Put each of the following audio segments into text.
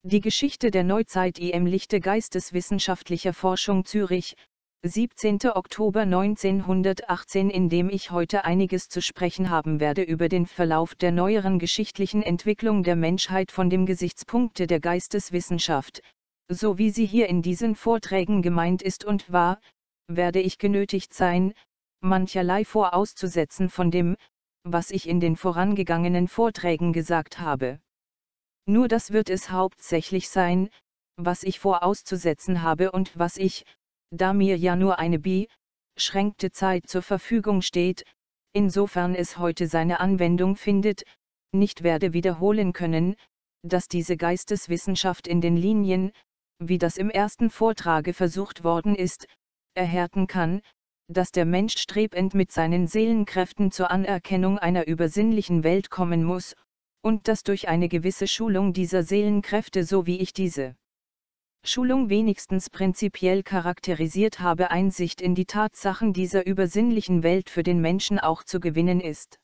Die Geschichte der Neuzeit im Lichte geisteswissenschaftlicher Forschung Zürich, 17. Oktober 1918, in dem ich heute einiges zu sprechen haben werde über den Verlauf der neueren geschichtlichen Entwicklung der Menschheit von dem Gesichtspunkte der Geisteswissenschaft, so wie sie hier in diesen Vorträgen gemeint ist und war, werde ich genötigt sein, mancherlei vorauszusetzen von dem, was ich in den vorangegangenen Vorträgen gesagt habe. Nur das wird es hauptsächlich sein, was ich vorauszusetzen habe und was ich, da mir ja nur eine beschränkte Zeit zur Verfügung steht, insofern es heute seine Anwendung findet, nicht werde wiederholen können, dass diese Geisteswissenschaft in den Linien, wie das im ersten Vortrage versucht worden ist, erhärten kann, dass der Mensch strebend mit seinen Seelenkräften zur Anerkennung einer übersinnlichen Welt kommen muss, und dass durch eine gewisse Schulung dieser Seelenkräfte, so wie ich diese Schulung wenigstens prinzipiell charakterisiert habe, Einsicht in die Tatsachen dieser übersinnlichen Welt für den Menschen auch zu gewinnen ist.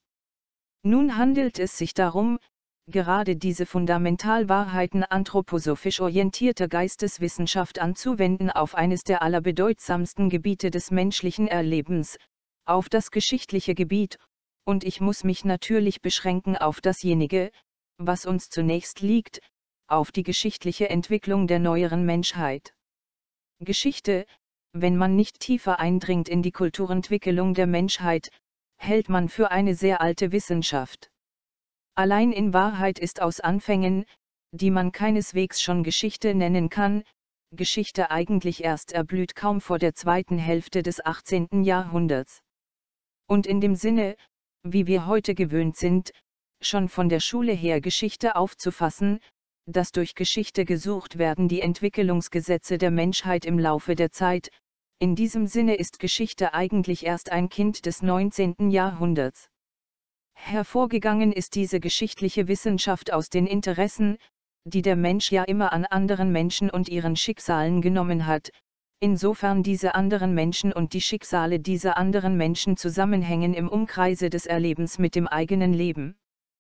Nun handelt es sich darum, gerade diese Fundamentalwahrheiten anthroposophisch orientierter Geisteswissenschaft anzuwenden auf eines der allerbedeutsamsten Gebiete des menschlichen Erlebens, auf das geschichtliche Gebiet, und ich muss mich natürlich beschränken auf dasjenige, was uns zunächst liegt, auf die geschichtliche Entwicklung der neueren Menschheit. Geschichte, wenn man nicht tiefer eindringt in die Kulturentwicklung der Menschheit, hält man für eine sehr alte Wissenschaft. Allein in Wahrheit ist aus Anfängen, die man keineswegs schon Geschichte nennen kann, Geschichte eigentlich erst erblüht kaum vor der zweiten Hälfte des 18. Jahrhunderts. Und in dem Sinne, wie wir heute gewöhnt sind, schon von der Schule her Geschichte aufzufassen, dass durch Geschichte gesucht werden die Entwicklungsgesetze der Menschheit im Laufe der Zeit, in diesem Sinne ist Geschichte eigentlich erst ein Kind des 19. Jahrhunderts. Hervorgegangen ist diese geschichtliche Wissenschaft aus den Interessen, die der Mensch ja immer an anderen Menschen und ihren Schicksalen genommen hat, insofern diese anderen Menschen und die Schicksale dieser anderen Menschen zusammenhängen im Umkreise des Erlebens mit dem eigenen Leben.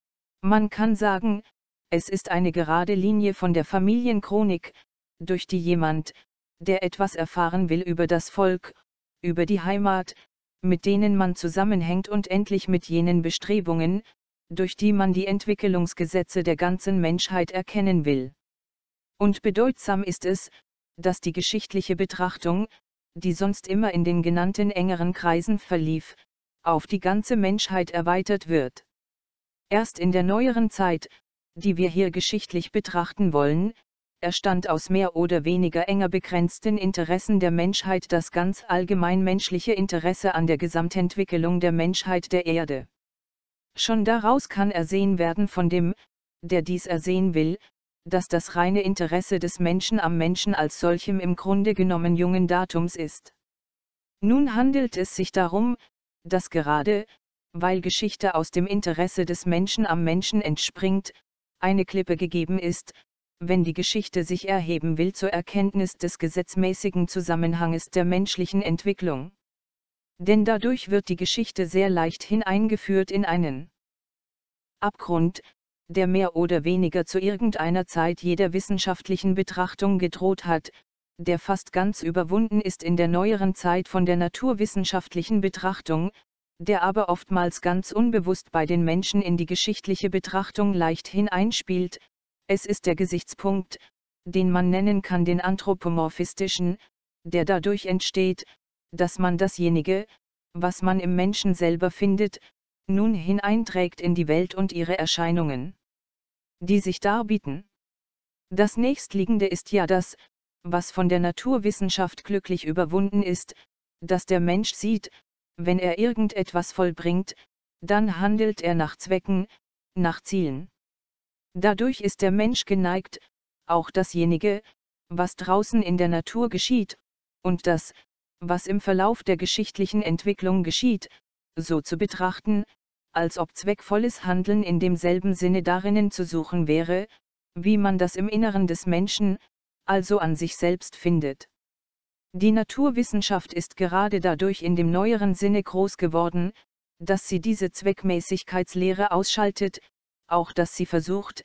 Man kann sagen, es ist eine gerade Linie von der Familienchronik, durch die jemand, der etwas erfahren will über das Volk, über die Heimat, mit denen man zusammenhängt und endlich mit jenen Bestrebungen, durch die man die Entwicklungsgesetze der ganzen Menschheit erkennen will. Und bedeutsam ist es, dass die geschichtliche Betrachtung, die sonst immer in den genannten engeren Kreisen verlief, auf die ganze Menschheit erweitert wird. Erst in der neueren Zeit, die wir hier geschichtlich betrachten wollen, erstand aus mehr oder weniger enger begrenzten Interessen der Menschheit das ganz allgemein menschliche Interesse an der Gesamtentwicklung der Menschheit der Erde. Schon daraus kann ersehen werden von dem, der dies ersehen will, dass das reine Interesse des Menschen am Menschen als solchem im Grunde genommen jungen Datums ist. Nun handelt es sich darum, dass gerade, weil Geschichte aus dem Interesse des Menschen am Menschen entspringt, eine Klippe gegeben ist, wenn die Geschichte sich erheben will zur Erkenntnis des gesetzmäßigen Zusammenhanges der menschlichen Entwicklung. Denn dadurch wird die Geschichte sehr leicht hineingeführt in einen Abgrund, der mehr oder weniger zu irgendeiner Zeit jeder wissenschaftlichen Betrachtung gedroht hat, der fast ganz überwunden ist in der neueren Zeit von der naturwissenschaftlichen Betrachtung, der aber oftmals ganz unbewusst bei den Menschen in die geschichtliche Betrachtung leicht hineinspielt. Es ist der Gesichtspunkt, den man nennen kann den anthropomorphistischen, der dadurch entsteht, dass man dasjenige, was man im Menschen selber findet, nun hineinträgt in die Welt und ihre Erscheinungen, die sich darbieten. Das nächstliegende ist ja das, was von der Naturwissenschaft glücklich überwunden ist, dass der Mensch sieht, wenn er irgendetwas vollbringt, dann handelt er nach Zwecken, nach Zielen. Dadurch ist der Mensch geneigt, auch dasjenige, was draußen in der Natur geschieht, und das, was im Verlauf der geschichtlichen Entwicklung geschieht, so zu betrachten, als ob zweckvolles Handeln in demselben Sinne darinnen zu suchen wäre, wie man das im Inneren des Menschen, also an sich selbst findet. Die Naturwissenschaft ist gerade dadurch in dem neueren Sinne groß geworden, dass sie diese Zweckmäßigkeitslehre ausschaltet, auch dass sie versucht,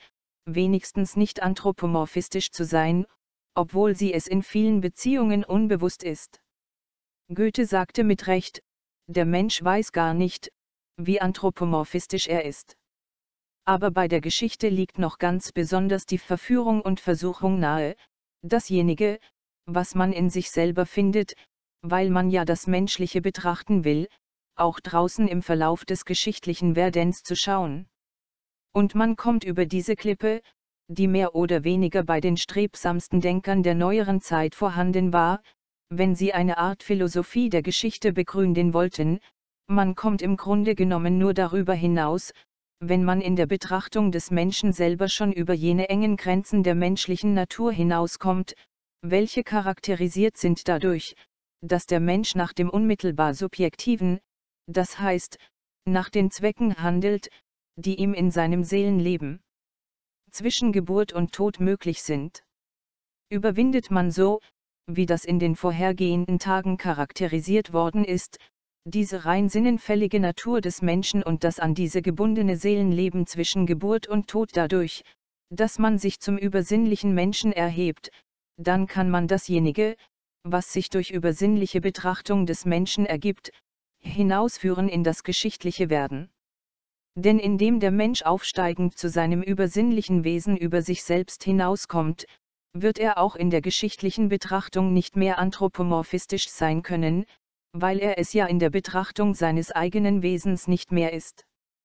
wenigstens nicht anthropomorphistisch zu sein, obwohl sie es in vielen Beziehungen unbewusst ist. Goethe sagte mit Recht, der Mensch weiß gar nicht, wie anthropomorphistisch er ist. Aber bei der Geschichte liegt noch ganz besonders die Verführung und Versuchung nahe, dasjenige, was man in sich selber findet, weil man ja das Menschliche betrachten will, auch draußen im Verlauf des geschichtlichen Werdens zu schauen. Und man kommt über diese Klippe, die mehr oder weniger bei den strebsamsten Denkern der neueren Zeit vorhanden war, wenn sie eine Art Philosophie der Geschichte begründen wollten, man kommt im Grunde genommen nur darüber hinaus, wenn man in der Betrachtung des Menschen selber schon über jene engen Grenzen der menschlichen Natur hinauskommt, welche charakterisiert sind dadurch, dass der Mensch nach dem unmittelbar Subjektiven, das heißt, nach den Zwecken handelt, die ihm in seinem Seelenleben zwischen Geburt und Tod möglich sind. Überwindet man so, wie das in den vorhergehenden Tagen charakterisiert worden ist, diese rein sinnenfällige Natur des Menschen und das an diese gebundene Seelenleben zwischen Geburt und Tod dadurch, dass man sich zum übersinnlichen Menschen erhebt, dann kann man dasjenige, was sich durch übersinnliche Betrachtung des Menschen ergibt, hinausführen in das geschichtliche Werden. Denn indem der Mensch aufsteigend zu seinem übersinnlichen Wesen über sich selbst hinauskommt, wird er auch in der geschichtlichen Betrachtung nicht mehr anthropomorphistisch sein können, weil er es ja in der Betrachtung seines eigenen Wesens nicht mehr ist.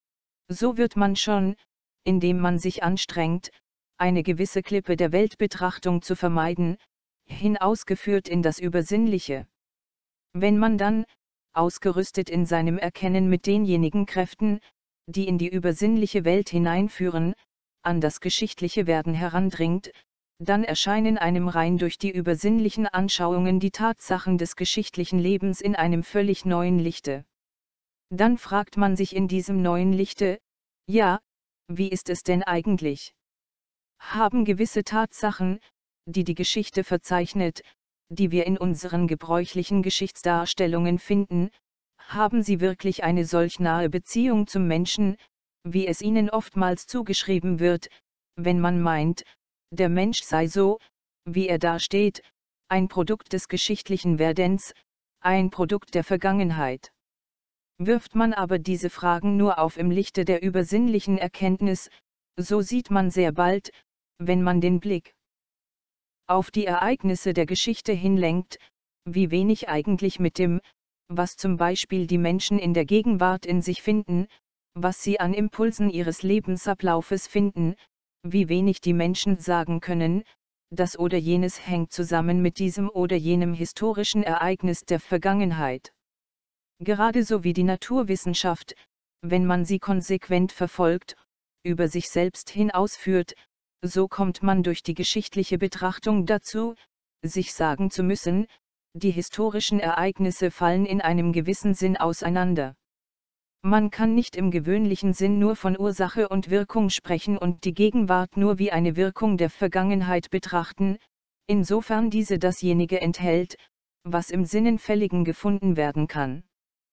So wird man schon, indem man sich anstrengt, eine gewisse Klippe der Weltbetrachtung zu vermeiden, hinausgeführt in das Übersinnliche. Wenn man dann, ausgerüstet in seinem Erkennen mit denjenigen Kräften, die in die übersinnliche Welt hineinführen, an das geschichtliche Werden herandringt, dann erscheinen einem rein durch die übersinnlichen Anschauungen die Tatsachen des geschichtlichen Lebens in einem völlig neuen Lichte. Dann fragt man sich in diesem neuen Lichte, ja, wie ist es denn eigentlich? Haben gewisse Tatsachen, die die Geschichte verzeichnet, die wir in unseren gebräuchlichen Geschichtsdarstellungen finden, haben sie wirklich eine solch nahe Beziehung zum Menschen, wie es ihnen oftmals zugeschrieben wird, wenn man meint, der Mensch sei so, wie er dasteht, ein Produkt des geschichtlichen Werdens, ein Produkt der Vergangenheit. Wirft man aber diese Fragen nur auf im Lichte der übersinnlichen Erkenntnis, so sieht man sehr bald, wenn man den Blick auf die Ereignisse der Geschichte hinlenkt, wie wenig eigentlich mit dem, was zum Beispiel die Menschen in der Gegenwart in sich finden, was sie an Impulsen ihres Lebensablaufes finden, wie wenig die Menschen sagen können, das oder jenes hängt zusammen mit diesem oder jenem historischen Ereignis der Vergangenheit. Gerade so wie die Naturwissenschaft, wenn man sie konsequent verfolgt, über sich selbst hinausführt, so kommt man durch die geschichtliche Betrachtung dazu, sich sagen zu müssen, die historischen Ereignisse fallen in einem gewissen Sinn auseinander. Man kann nicht im gewöhnlichen Sinn nur von Ursache und Wirkung sprechen und die Gegenwart nur wie eine Wirkung der Vergangenheit betrachten, insofern diese dasjenige enthält, was im Sinnenfälligen gefunden werden kann.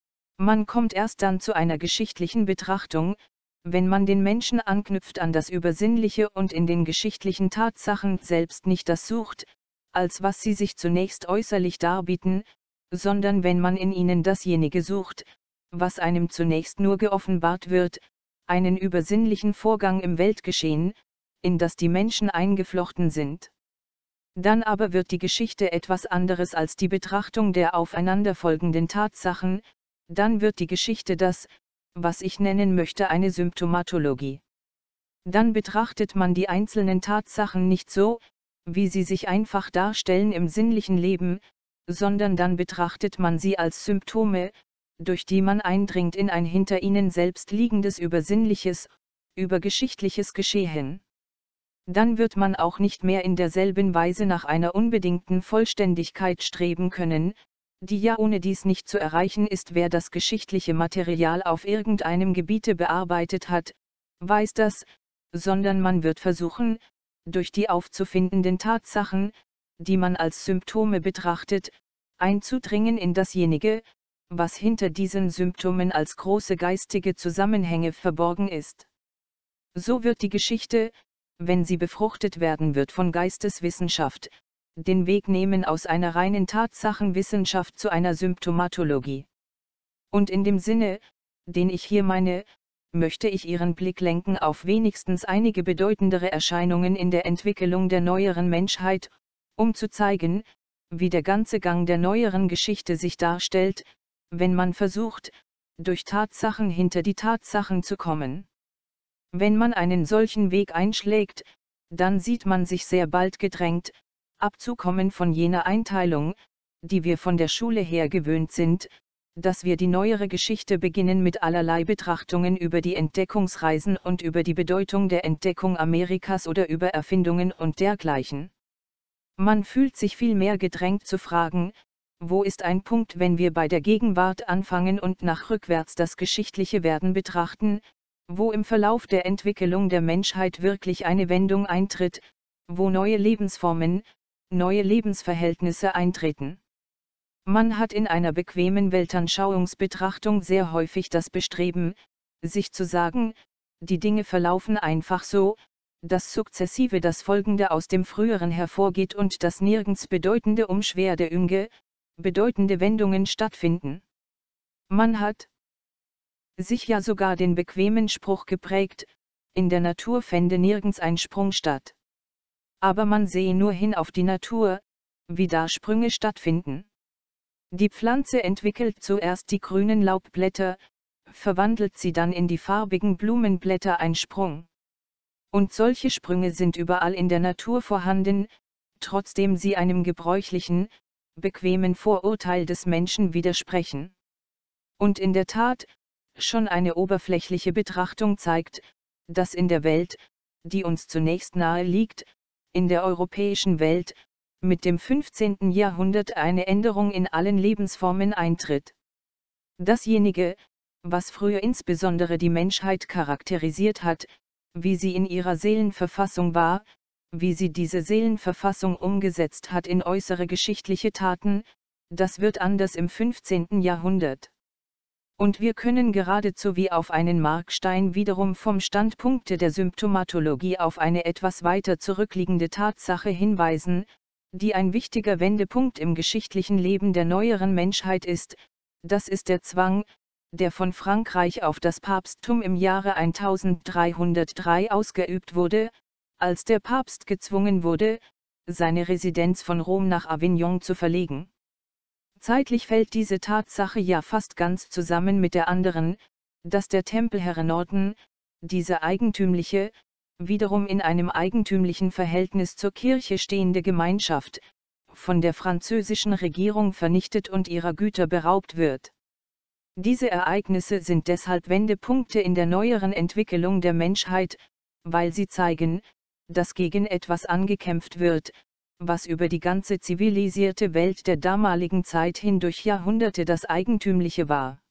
Man kommt erst dann zu einer geschichtlichen Betrachtung, wenn man den Menschen anknüpft an das Übersinnliche und in den geschichtlichen Tatsachen selbst nicht das sucht, als was sie sich zunächst äußerlich darbieten, sondern wenn man in ihnen dasjenige sucht, was einem zunächst nur geoffenbart wird, einen übersinnlichen Vorgang im Weltgeschehen, in das die Menschen eingeflochten sind. Dann aber wird die Geschichte etwas anderes als die Betrachtung der aufeinanderfolgenden Tatsachen, dann wird die Geschichte das, was ich nennen möchte, eine Symptomatologie. Dann betrachtet man die einzelnen Tatsachen nicht so, wie sie sich einfach darstellen im sinnlichen Leben, sondern dann betrachtet man sie als Symptome, durch die man eindringt in ein hinter ihnen selbst liegendes übersinnliches, übergeschichtliches Geschehen. Dann wird man auch nicht mehr in derselben Weise nach einer unbedingten Vollständigkeit streben können, die ja ohne dies nicht zu erreichen ist. Wer das geschichtliche Material auf irgendeinem Gebiete bearbeitet hat, weiß das, sondern man wird versuchen, durch die aufzufindenden Tatsachen, die man als Symptome betrachtet, einzudringen in dasjenige, was hinter diesen Symptomen als große geistige Zusammenhänge verborgen ist. So wird die Geschichte, wenn sie befruchtet werden wird von Geisteswissenschaft, den Weg nehmen aus einer reinen Tatsachenwissenschaft zu einer Symptomatologie. Und in dem Sinne, den ich hier meine, möchte ich Ihren Blick lenken auf wenigstens einige bedeutendere Erscheinungen in der Entwicklung der neueren Menschheit, um zu zeigen, wie der ganze Gang der neueren Geschichte sich darstellt, wenn man versucht, durch Tatsachen hinter die Tatsachen zu kommen. Wenn man einen solchen Weg einschlägt, dann sieht man sich sehr bald gedrängt, abzukommen von jener Einteilung, die wir von der Schule her gewöhnt sind, dass wir die neuere Geschichte beginnen mit allerlei Betrachtungen über die Entdeckungsreisen und über die Bedeutung der Entdeckung Amerikas oder über Erfindungen und dergleichen. Man fühlt sich vielmehr gedrängt zu fragen, wo ist ein Punkt, wenn wir bei der Gegenwart anfangen und nach rückwärts das geschichtliche Werden betrachten, wo im Verlauf der Entwicklung der Menschheit wirklich eine Wendung eintritt, wo neue Lebensformen, neue Lebensverhältnisse eintreten. Man hat in einer bequemen Weltanschauungsbetrachtung sehr häufig das Bestreben, sich zu sagen, die Dinge verlaufen einfach so, dass sukzessive das Folgende aus dem Früheren hervorgeht und dass nirgends bedeutende Umschwerde bedeutende Wendungen stattfinden. Man hat sich ja sogar den bequemen Spruch geprägt, in der Natur fände nirgends ein Sprung statt. Aber man sehe nur hin auf die Natur, wie da Sprünge stattfinden. Die Pflanze entwickelt zuerst die grünen Laubblätter, verwandelt sie dann in die farbigen Blumenblätter, ein Sprung. Und solche Sprünge sind überall in der Natur vorhanden, trotzdem sie einem gebräuchlichen, bequemen Vorurteil des Menschen widersprechen. Und in der Tat, schon eine oberflächliche Betrachtung zeigt, dass in der Welt, die uns zunächst nahe liegt, in der europäischen Welt, mit dem 15. Jahrhundert eine Änderung in allen Lebensformen eintritt. Dasjenige, was früher insbesondere die Menschheit charakterisiert hat, wie sie in ihrer Seelenverfassung war, wie sie diese Seelenverfassung umgesetzt hat in äußere geschichtliche Taten, das wird anders im 15. Jahrhundert. Und wir können geradezu wie auf einen Markstein wiederum vom Standpunkte der Symptomatologie auf eine etwas weiter zurückliegende Tatsache hinweisen, die ein wichtiger Wendepunkt im geschichtlichen Leben der neueren Menschheit ist, das ist der Zwang, der von Frankreich auf das Papsttum im Jahre 1303 ausgeübt wurde, als der Papst gezwungen wurde, seine Residenz von Rom nach Avignon zu verlegen. Zeitlich fällt diese Tatsache ja fast ganz zusammen mit der anderen, dass der Tempelherr Norton, diese eigentümliche, wiederum in einem eigentümlichen Verhältnis zur Kirche stehende Gemeinschaft, von der französischen Regierung vernichtet und ihrer Güter beraubt wird. Diese Ereignisse sind deshalb Wendepunkte in der neueren Entwicklung der Menschheit, weil sie zeigen, dass gegen etwas angekämpft wird, was über die ganze zivilisierte Welt der damaligen Zeit hin durch Jahrhunderte das Eigentümliche war.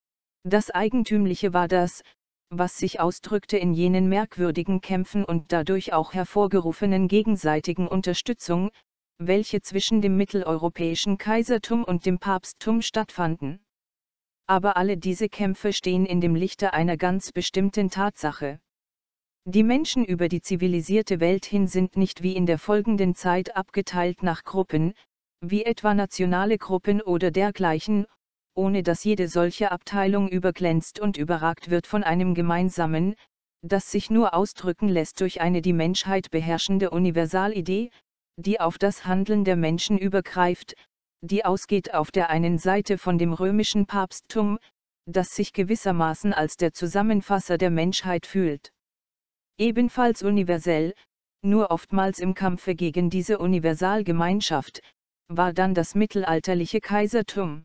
Das Eigentümliche war das, was sich ausdrückte in jenen merkwürdigen Kämpfen und dadurch auch hervorgerufenen gegenseitigen Unterstützung, welche zwischen dem mitteleuropäischen Kaisertum und dem Papsttum stattfanden. Aber alle diese Kämpfe stehen in dem Lichte einer ganz bestimmten Tatsache. Die Menschen über die zivilisierte Welt hin sind nicht wie in der folgenden Zeit abgeteilt nach Gruppen, wie etwa nationale Gruppen oder dergleichen, ohne dass jede solche Abteilung überglänzt und überragt wird von einem gemeinsamen, das sich nur ausdrücken lässt durch eine die Menschheit beherrschende Universalidee, die auf das Handeln der Menschen übergreift, die ausgeht auf der einen Seite von dem römischen Papsttum, das sich gewissermaßen als der Zusammenfasser der Menschheit fühlt. Ebenfalls universell, nur oftmals im Kampfe gegen diese Universalgemeinschaft, war dann das mittelalterliche Kaisertum.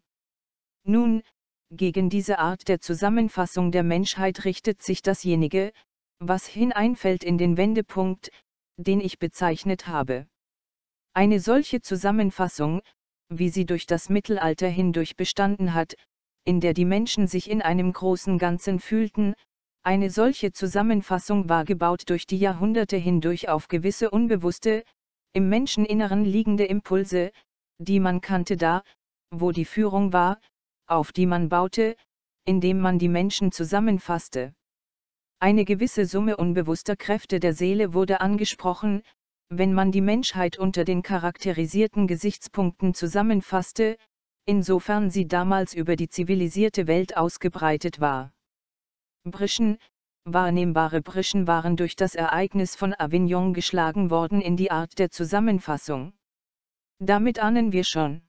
Nun, gegen diese Art der Zusammenfassung der Menschheit richtet sich dasjenige, was hineinfällt in den Wendepunkt, den ich bezeichnet habe. Eine solche Zusammenfassung, wie sie durch das Mittelalter hindurch bestanden hat, in der die Menschen sich in einem großen Ganzen fühlten, eine solche Zusammenfassung war gebaut durch die Jahrhunderte hindurch auf gewisse unbewusste, im Menscheninneren liegende Impulse, die man kannte da, wo die Führung war, auf die man baute, indem man die Menschen zusammenfasste. Eine gewisse Summe unbewusster Kräfte der Seele wurde angesprochen, wenn man die Menschheit unter den charakterisierten Gesichtspunkten zusammenfasste, insofern sie damals über die zivilisierte Welt ausgebreitet war. Brischen, wahrnehmbare Brischen waren durch das Ereignis von Avignon geschlagen worden in die Art der Zusammenfassung. Damit ahnen wir schon,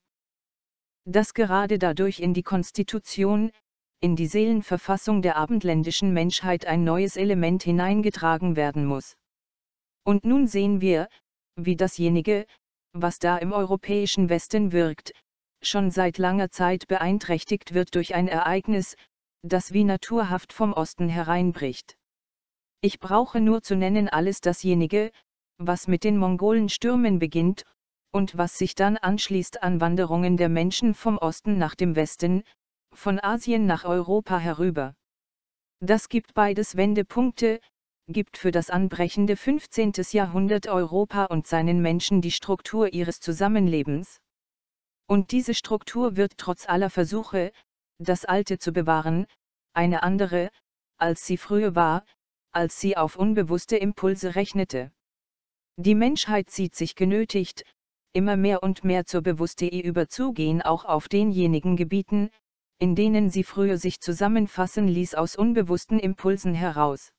dass gerade dadurch in die Konstitution, in die Seelenverfassung der abendländischen Menschheit ein neues Element hineingetragen werden muss. Und nun sehen wir, wie dasjenige, was da im europäischen Westen wirkt, schon seit langer Zeit beeinträchtigt wird durch ein Ereignis, das wie naturhaft vom Osten hereinbricht. Ich brauche nur zu nennen alles dasjenige, was mit den Mongolenstürmen beginnt, und was sich dann anschließt an Wanderungen der Menschen vom Osten nach dem Westen, von Asien nach Europa herüber. Das gibt beides Wendepunkte, gibt für das anbrechende 15. Jahrhundert Europa und seinen Menschen die Struktur ihres Zusammenlebens. Und diese Struktur wird trotz aller Versuche, das Alte zu bewahren, eine andere, als sie früher war, als sie auf unbewusste Impulse rechnete. Die Menschheit sieht sich genötigt, immer mehr und mehr zur Bewusstheit überzugehen, auch auf denjenigen Gebieten, in denen sie früher sich zusammenfassen ließ aus unbewussten Impulsen heraus.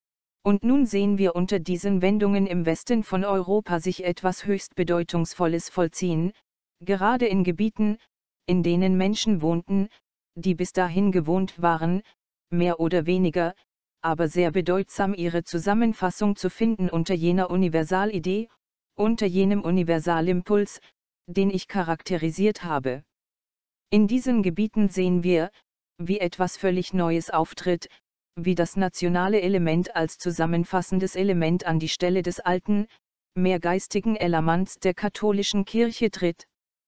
Und nun sehen wir unter diesen Wendungen im Westen von Europa sich etwas höchst Bedeutungsvolles vollziehen, gerade in Gebieten, in denen Menschen wohnten, die bis dahin gewohnt waren, mehr oder weniger, aber sehr bedeutsam ihre Zusammenfassung zu finden unter jener Universalidee, unter jenem Universalimpuls, den ich charakterisiert habe. In diesen Gebieten sehen wir, wie etwas völlig Neues auftritt, wie das nationale Element als zusammenfassendes Element an die Stelle des alten, mehr geistigen Elements der katholischen Kirche tritt.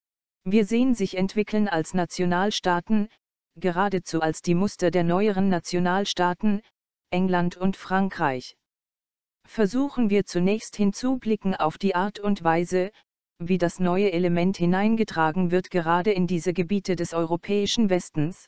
Wir sehen sich entwickeln als Nationalstaaten, geradezu als die Muster der neueren Nationalstaaten, England und Frankreich. Versuchen wir zunächst hinzublicken auf die Art und Weise, wie das neue Element hineingetragen wird gerade in diese Gebiete des europäischen Westens.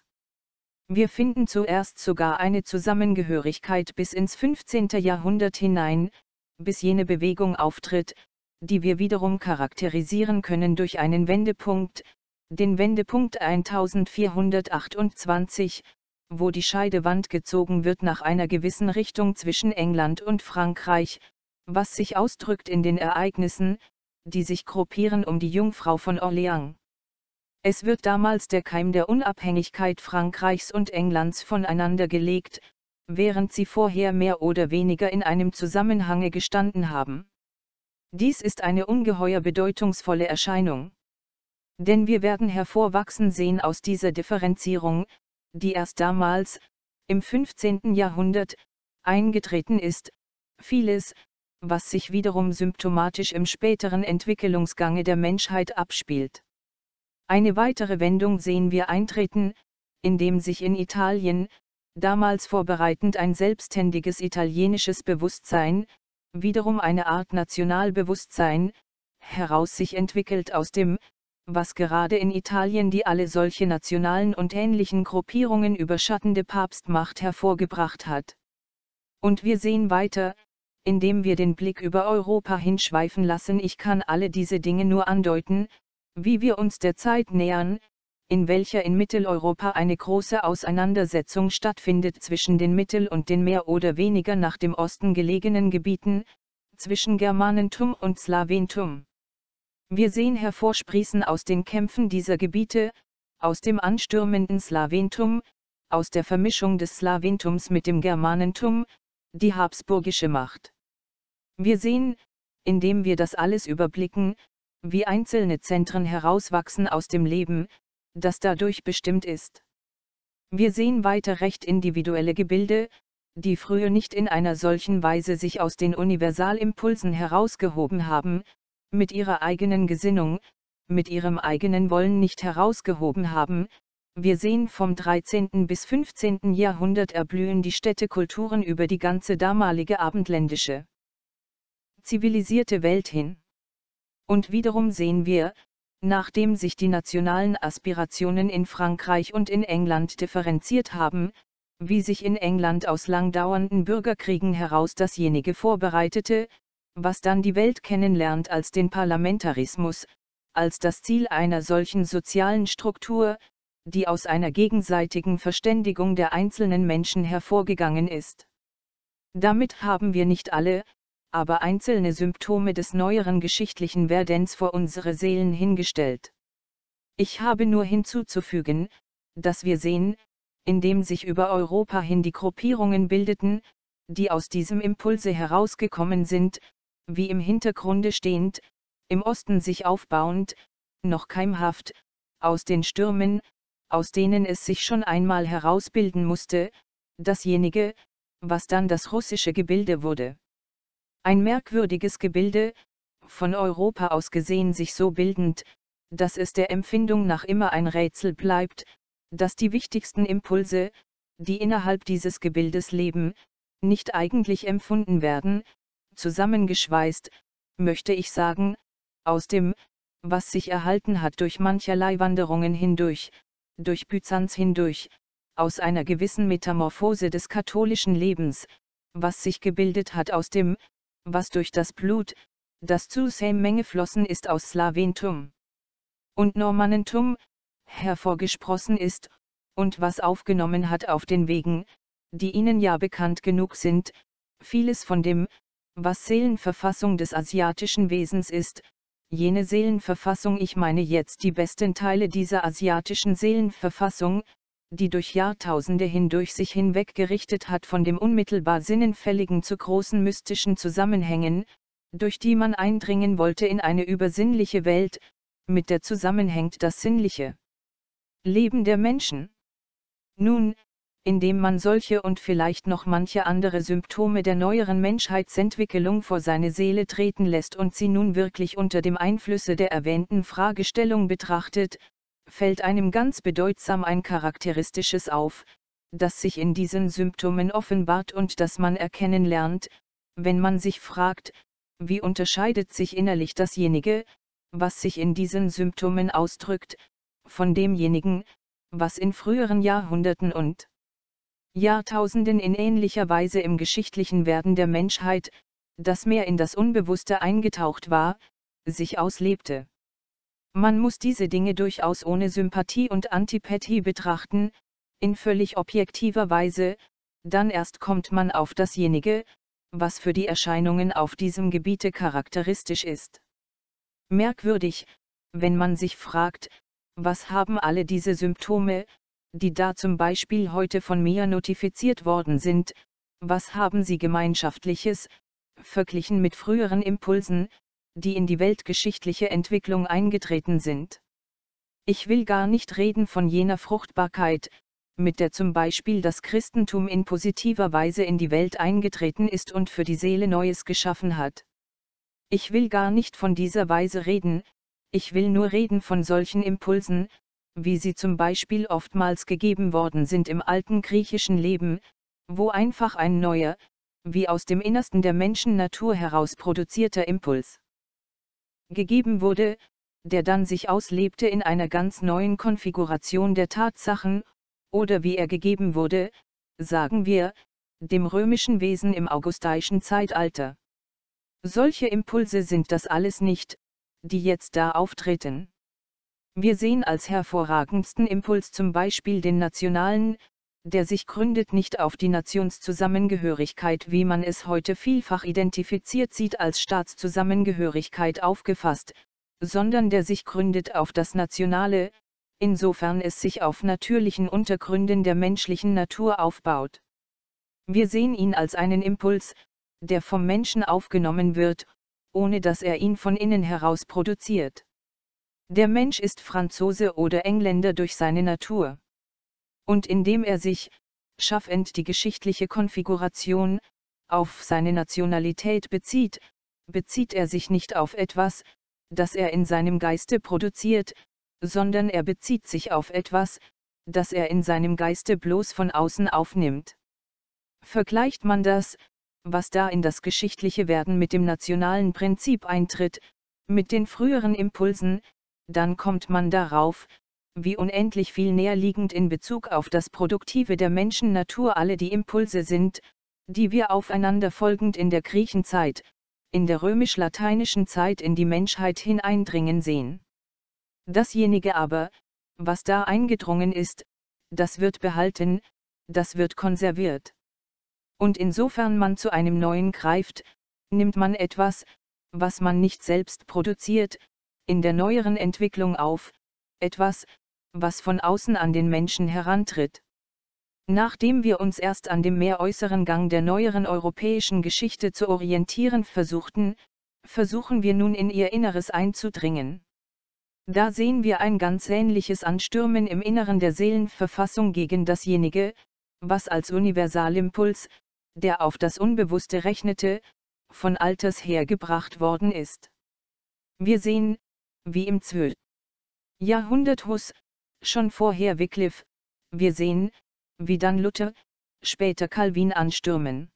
Wir finden zuerst sogar eine Zusammengehörigkeit bis ins 15. Jahrhundert hinein, bis jene Bewegung auftritt, die wir wiederum charakterisieren können durch einen Wendepunkt, den Wendepunkt 1428, wo die Scheidewand gezogen wird nach einer gewissen Richtung zwischen England und Frankreich, was sich ausdrückt in den Ereignissen, die sich gruppieren um die Jungfrau von Orléans. Es wird damals der Keim der Unabhängigkeit Frankreichs und Englands voneinander gelegt, während sie vorher mehr oder weniger in einem Zusammenhange gestanden haben. Dies ist eine ungeheuer bedeutungsvolle Erscheinung. Denn wir werden hervorwachsen sehen aus dieser Differenzierung, die erst damals, im 15. Jahrhundert, eingetreten ist, vieles, was sich wiederum symptomatisch im späteren Entwicklungsgange der Menschheit abspielt. Eine weitere Wendung sehen wir eintreten, indem sich in Italien, damals vorbereitend ein selbstständiges italienisches Bewusstsein, wiederum eine Art Nationalbewusstsein, heraus sich entwickelt aus dem, was gerade in Italien die alle solche nationalen und ähnlichen Gruppierungen überschattende Papstmacht hervorgebracht hat. Und wir sehen weiter, indem wir den Blick über Europa hinschweifen lassen. Ich kann alle diese Dinge nur andeuten, wie wir uns der Zeit nähern, in welcher in Mitteleuropa eine große Auseinandersetzung stattfindet zwischen den Mittel- und den mehr oder weniger nach dem Osten gelegenen Gebieten, zwischen Germanentum und Slawentum. Wir sehen hervorsprießen aus den Kämpfen dieser Gebiete, aus dem anstürmenden Slawentum, aus der Vermischung des Slawentums mit dem Germanentum, die habsburgische Macht. Wir sehen, indem wir das alles überblicken, wie einzelne Zentren herauswachsen aus dem Leben, das dadurch bestimmt ist. Wir sehen weiter recht individuelle Gebilde, die früher nicht in einer solchen Weise sich aus den Universalimpulsen herausgehoben haben, mit ihrer eigenen Gesinnung, mit ihrem eigenen Wollen nicht herausgehoben haben. Wir sehen vom 13. bis 15. Jahrhundert erblühen die Städtekulturen über die ganze damalige abendländische, zivilisierte Welt hin. Und wiederum sehen wir, nachdem sich die nationalen Aspirationen in Frankreich und in England differenziert haben, wie sich in England aus lang dauernden Bürgerkriegen heraus dasjenige vorbereitete, was dann die Welt kennenlernt als den Parlamentarismus, als das Ziel einer solchen sozialen Struktur, die aus einer gegenseitigen Verständigung der einzelnen Menschen hervorgegangen ist. Damit haben wir nicht alle, aber einzelne Symptome des neueren geschichtlichen Werdens vor unsere Seelen hingestellt. Ich habe nur hinzuzufügen, dass wir sehen, indem sich über Europa hin die Gruppierungen bildeten, die aus diesem Impulse herausgekommen sind, wie im Hintergrunde stehend, im Osten sich aufbauend, noch keimhaft, aus den Stürmen, aus denen es sich schon einmal herausbilden musste, dasjenige, was dann das russische Gebilde wurde. Ein merkwürdiges Gebilde, von Europa aus gesehen sich so bildend, dass es der Empfindung nach immer ein Rätsel bleibt, dass die wichtigsten Impulse, die innerhalb dieses Gebildes leben, nicht eigentlich empfunden werden, zusammengeschweißt, möchte ich sagen, aus dem, was sich erhalten hat durch mancherlei Wanderungen hindurch, durch Byzanz hindurch, aus einer gewissen Metamorphose des katholischen Lebens, was sich gebildet hat aus dem, was durch das Blut, das zu Menge flossen ist aus Slawentum und Normannentum, hervorgesprossen ist, und was aufgenommen hat auf den Wegen, die Ihnen ja bekannt genug sind, vieles von dem, was Seelenverfassung des asiatischen Wesens ist, jene Seelenverfassung, ich meine jetzt die besten Teile dieser asiatischen Seelenverfassung, die durch Jahrtausende hindurch sich hinweggerichtet hat von dem unmittelbar Sinnenfälligen zu großen mystischen Zusammenhängen, durch die man eindringen wollte in eine übersinnliche Welt, mit der zusammenhängt das sinnliche Leben der Menschen. Nun, indem man solche und vielleicht noch manche andere Symptome der neueren Menschheitsentwicklung vor seine Seele treten lässt und sie nun wirklich unter dem Einflüsse der erwähnten Fragestellung betrachtet, fällt einem ganz bedeutsam ein charakteristisches auf, das sich in diesen Symptomen offenbart und das man erkennen lernt, wenn man sich fragt, wie unterscheidet sich innerlich dasjenige, was sich in diesen Symptomen ausdrückt, von demjenigen, was in früheren Jahrhunderten und Jahrtausenden in ähnlicher Weise im geschichtlichen Werden der Menschheit, das mehr in das Unbewusste eingetaucht war, sich auslebte. Man muss diese Dinge durchaus ohne Sympathie und Antipathie betrachten, in völlig objektiver Weise, dann erst kommt man auf dasjenige, was für die Erscheinungen auf diesem Gebiete charakteristisch ist. Merkwürdig, wenn man sich fragt, was haben alle diese Symptome, die da zum Beispiel heute von mir notifiziert worden sind, was haben sie Gemeinschaftliches, verglichen mit früheren Impulsen, die in die weltgeschichtliche Entwicklung eingetreten sind. Ich will gar nicht reden von jener Fruchtbarkeit, mit der zum Beispiel das Christentum in positiver Weise in die Welt eingetreten ist und für die Seele Neues geschaffen hat. Ich will gar nicht von dieser Weise reden, ich will nur reden von solchen Impulsen, wie sie zum Beispiel oftmals gegeben worden sind im alten griechischen Leben, wo einfach ein neuer, wie aus dem Innersten der Menschennatur heraus produzierter Impuls gegeben wurde, der dann sich auslebte in einer ganz neuen Konfiguration der Tatsachen, oder wie er gegeben wurde, sagen wir, dem römischen Wesen im augusteischen Zeitalter. Solche Impulse sind das alles nicht, die jetzt da auftreten. Wir sehen als hervorragendsten Impuls zum Beispiel den nationalen, der sich gründet nicht auf die Nationszusammengehörigkeit, wie man es heute vielfach identifiziert sieht als Staatszusammengehörigkeit aufgefasst, sondern der sich gründet auf das Nationale, insofern es sich auf natürlichen Untergründen der menschlichen Natur aufbaut. Wir sehen ihn als einen Impuls, der vom Menschen aufgenommen wird, ohne dass er ihn von innen heraus produziert. Der Mensch ist Franzose oder Engländer durch seine Natur. Und indem er sich, schaffend die geschichtliche Konfiguration, auf seine Nationalität bezieht, bezieht er sich nicht auf etwas, das er in seinem Geiste produziert, sondern er bezieht sich auf etwas, das er in seinem Geiste bloß von außen aufnimmt. Vergleicht man das, was da in das geschichtliche Werden mit dem nationalen Prinzip eintritt, mit den früheren Impulsen, dann kommt man darauf, wie unendlich viel näherliegend in Bezug auf das Produktive der Menschen-Natur alle die Impulse sind, die wir aufeinander folgend in der Griechenzeit, in der römisch-lateinischen Zeit in die Menschheit hineindringen sehen. Dasjenige aber, was da eingedrungen ist, das wird behalten, das wird konserviert. Und insofern man zu einem Neuen greift, nimmt man etwas, was man nicht selbst produziert, in der neueren Entwicklung auf, etwas, was von außen an den Menschen herantritt. Nachdem wir uns erst an dem mehr äußeren Gang der neueren europäischen Geschichte zu orientieren versuchten, versuchen wir nun in ihr Inneres einzudringen. Da sehen wir ein ganz ähnliches Anstürmen im Inneren der Seelenverfassung gegen dasjenige, was als Universalimpuls, der auf das Unbewusste rechnete, von alters her gebracht worden ist. Wir sehen, wie im 12. Jahrhundert Hus, schon vorher Wycliffe, wir sehen, wie dann Luther, später Calvin anstürmen.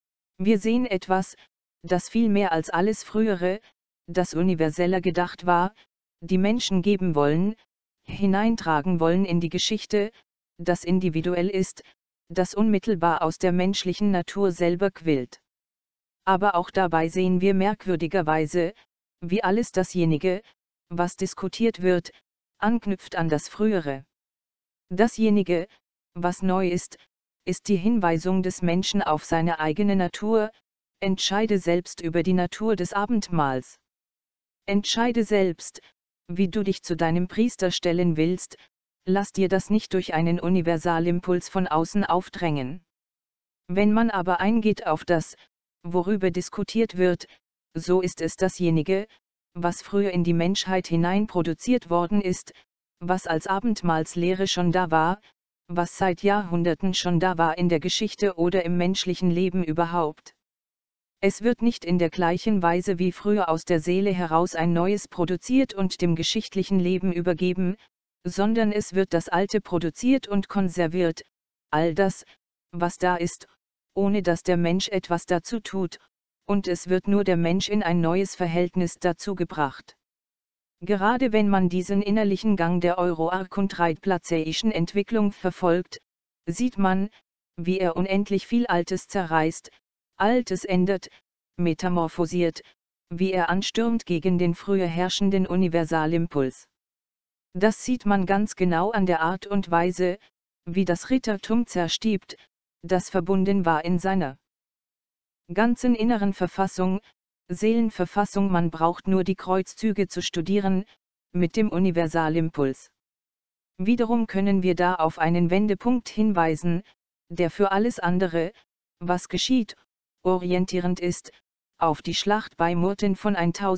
Wir sehen etwas, das viel mehr als alles Frühere, das universeller gedacht war, die Menschen geben wollen, hineintragen wollen in die Geschichte, das individuell ist, das unmittelbar aus der menschlichen Natur selber quillt. Aber auch dabei sehen wir merkwürdigerweise, wie alles dasjenige, was diskutiert wird, anknüpft an das Frühere. Dasjenige, was neu ist, ist die Hinweisung des Menschen auf seine eigene Natur, entscheide selbst über die Natur des Abendmahls. Entscheide selbst, wie du dich zu deinem Priester stellen willst, lass dir das nicht durch einen Universalimpuls von außen aufdrängen. Wenn man aber eingeht auf das, worüber diskutiert wird, so ist es dasjenige, was früher in die Menschheit hinein produziert worden ist, was als Abendmahlslehre schon da war, was seit Jahrhunderten schon da war in der Geschichte oder im menschlichen Leben überhaupt. Es wird nicht in der gleichen Weise wie früher aus der Seele heraus ein Neues produziert und dem geschichtlichen Leben übergeben, sondern es wird das Alte produziert und konserviert, all das, was da ist, ohne dass der Mensch etwas dazu tut, und es wird nur der Mensch in ein neues Verhältnis dazu gebracht. Gerade wenn man diesen innerlichen Gang der euroarchuntriedplazeischen Entwicklung verfolgt, sieht man, wie er unendlich viel Altes zerreißt, Altes ändert, metamorphosiert, wie er anstürmt gegen den früher herrschenden Universalimpuls. Das sieht man ganz genau an der Art und Weise, wie das Rittertum zerstiebt, das verbunden war in seiner ganzen inneren Verfassung, Seelenverfassung. Man braucht nur die Kreuzzüge zu studieren, mit dem Universalimpuls. Wiederum können wir da auf einen Wendepunkt hinweisen, der für alles andere, was geschieht, orientierend ist, auf die Schlacht bei Murten von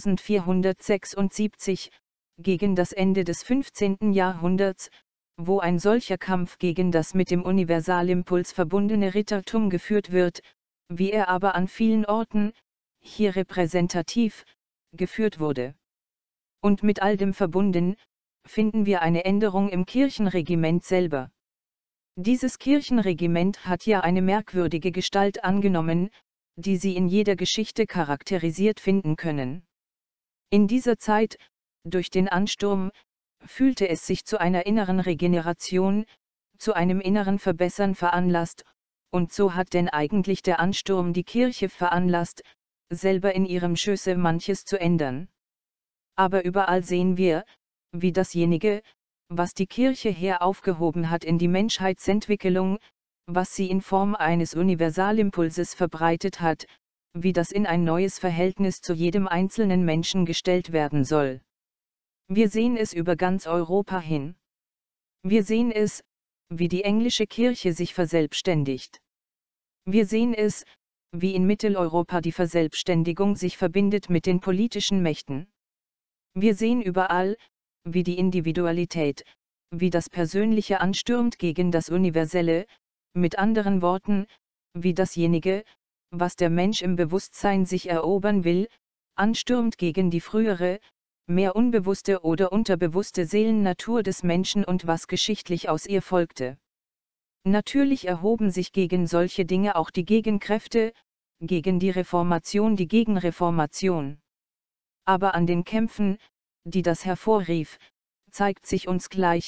1476, gegen das Ende des 15. Jahrhunderts, wo ein solcher Kampf gegen das mit dem Universalimpuls verbundene Rittertum geführt wird, wie er aber an vielen Orten, hier repräsentativ, geführt wurde. Und mit all dem verbunden, finden wir eine Änderung im Kirchenregiment selber. Dieses Kirchenregiment hat ja eine merkwürdige Gestalt angenommen, die Sie in jeder Geschichte charakterisiert finden können. In dieser Zeit, durch den Ansturm, fühlte es sich zu einer inneren Regeneration, zu einem inneren Verbessern veranlasst, und so hat denn eigentlich der Ansturm die Kirche veranlasst, selber in ihrem Schoße manches zu ändern. Aber überall sehen wir, wie dasjenige, was die Kirche her aufgehoben hat in die Menschheitsentwicklung, was sie in Form eines Universalimpulses verbreitet hat, wie das in ein neues Verhältnis zu jedem einzelnen Menschen gestellt werden soll. Wir sehen es über ganz Europa hin. Wir sehen es, wie die englische Kirche sich verselbstständigt. Wir sehen es, wie in Mitteleuropa die Verselbstständigung sich verbindet mit den politischen Mächten. Wir sehen überall, wie die Individualität, wie das Persönliche anstürmt gegen das Universelle, mit anderen Worten, wie dasjenige, was der Mensch im Bewusstsein sich erobern will, anstürmt gegen die frühere, mehr unbewusste oder unterbewusste Seelennatur des Menschen und was geschichtlich aus ihr folgte. Natürlich erhoben sich gegen solche Dinge auch die Gegenkräfte, gegen die Reformation die Gegenreformation. Aber an den Kämpfen, die das hervorrief, zeigt sich uns gleich,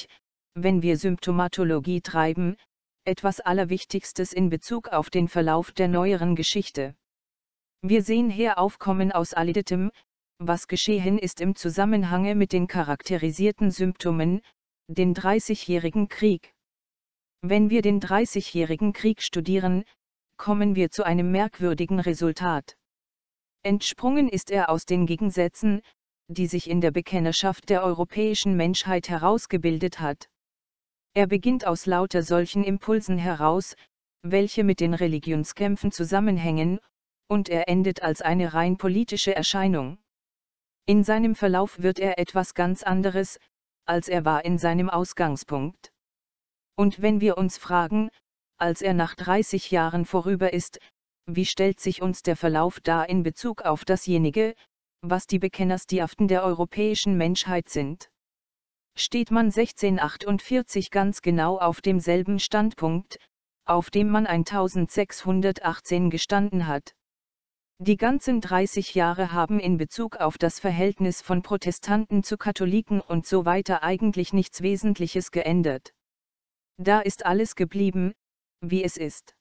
wenn wir Symptomatologie treiben, etwas Allerwichtigstes in Bezug auf den Verlauf der neueren Geschichte. Wir sehen hier Aufkommen aus alledem, was geschehen ist im Zusammenhange mit den charakterisierten Symptomen, den 30-jährigen Krieg. Wenn wir den 30-jährigen Krieg studieren, kommen wir zu einem merkwürdigen Resultat. Entsprungen ist er aus den Gegensätzen, die sich in der Bekennerschaft der europäischen Menschheit herausgebildet hat. Er beginnt aus lauter solchen Impulsen heraus, welche mit den Religionskämpfen zusammenhängen, und er endet als eine rein politische Erscheinung. In seinem Verlauf wird er etwas ganz anderes, als er war in seinem Ausgangspunkt. Und wenn wir uns fragen, als er nach 30 Jahren vorüber ist, wie stellt sich uns der Verlauf dar in Bezug auf dasjenige, was die Bekennerstiaften der europäischen Menschheit sind? Steht man 1648 ganz genau auf demselben Standpunkt, auf dem man 1618 gestanden hat? Die ganzen 30 Jahre haben in Bezug auf das Verhältnis von Protestanten zu Katholiken und so weiter eigentlich nichts Wesentliches geändert. Da ist alles geblieben, wie es ist.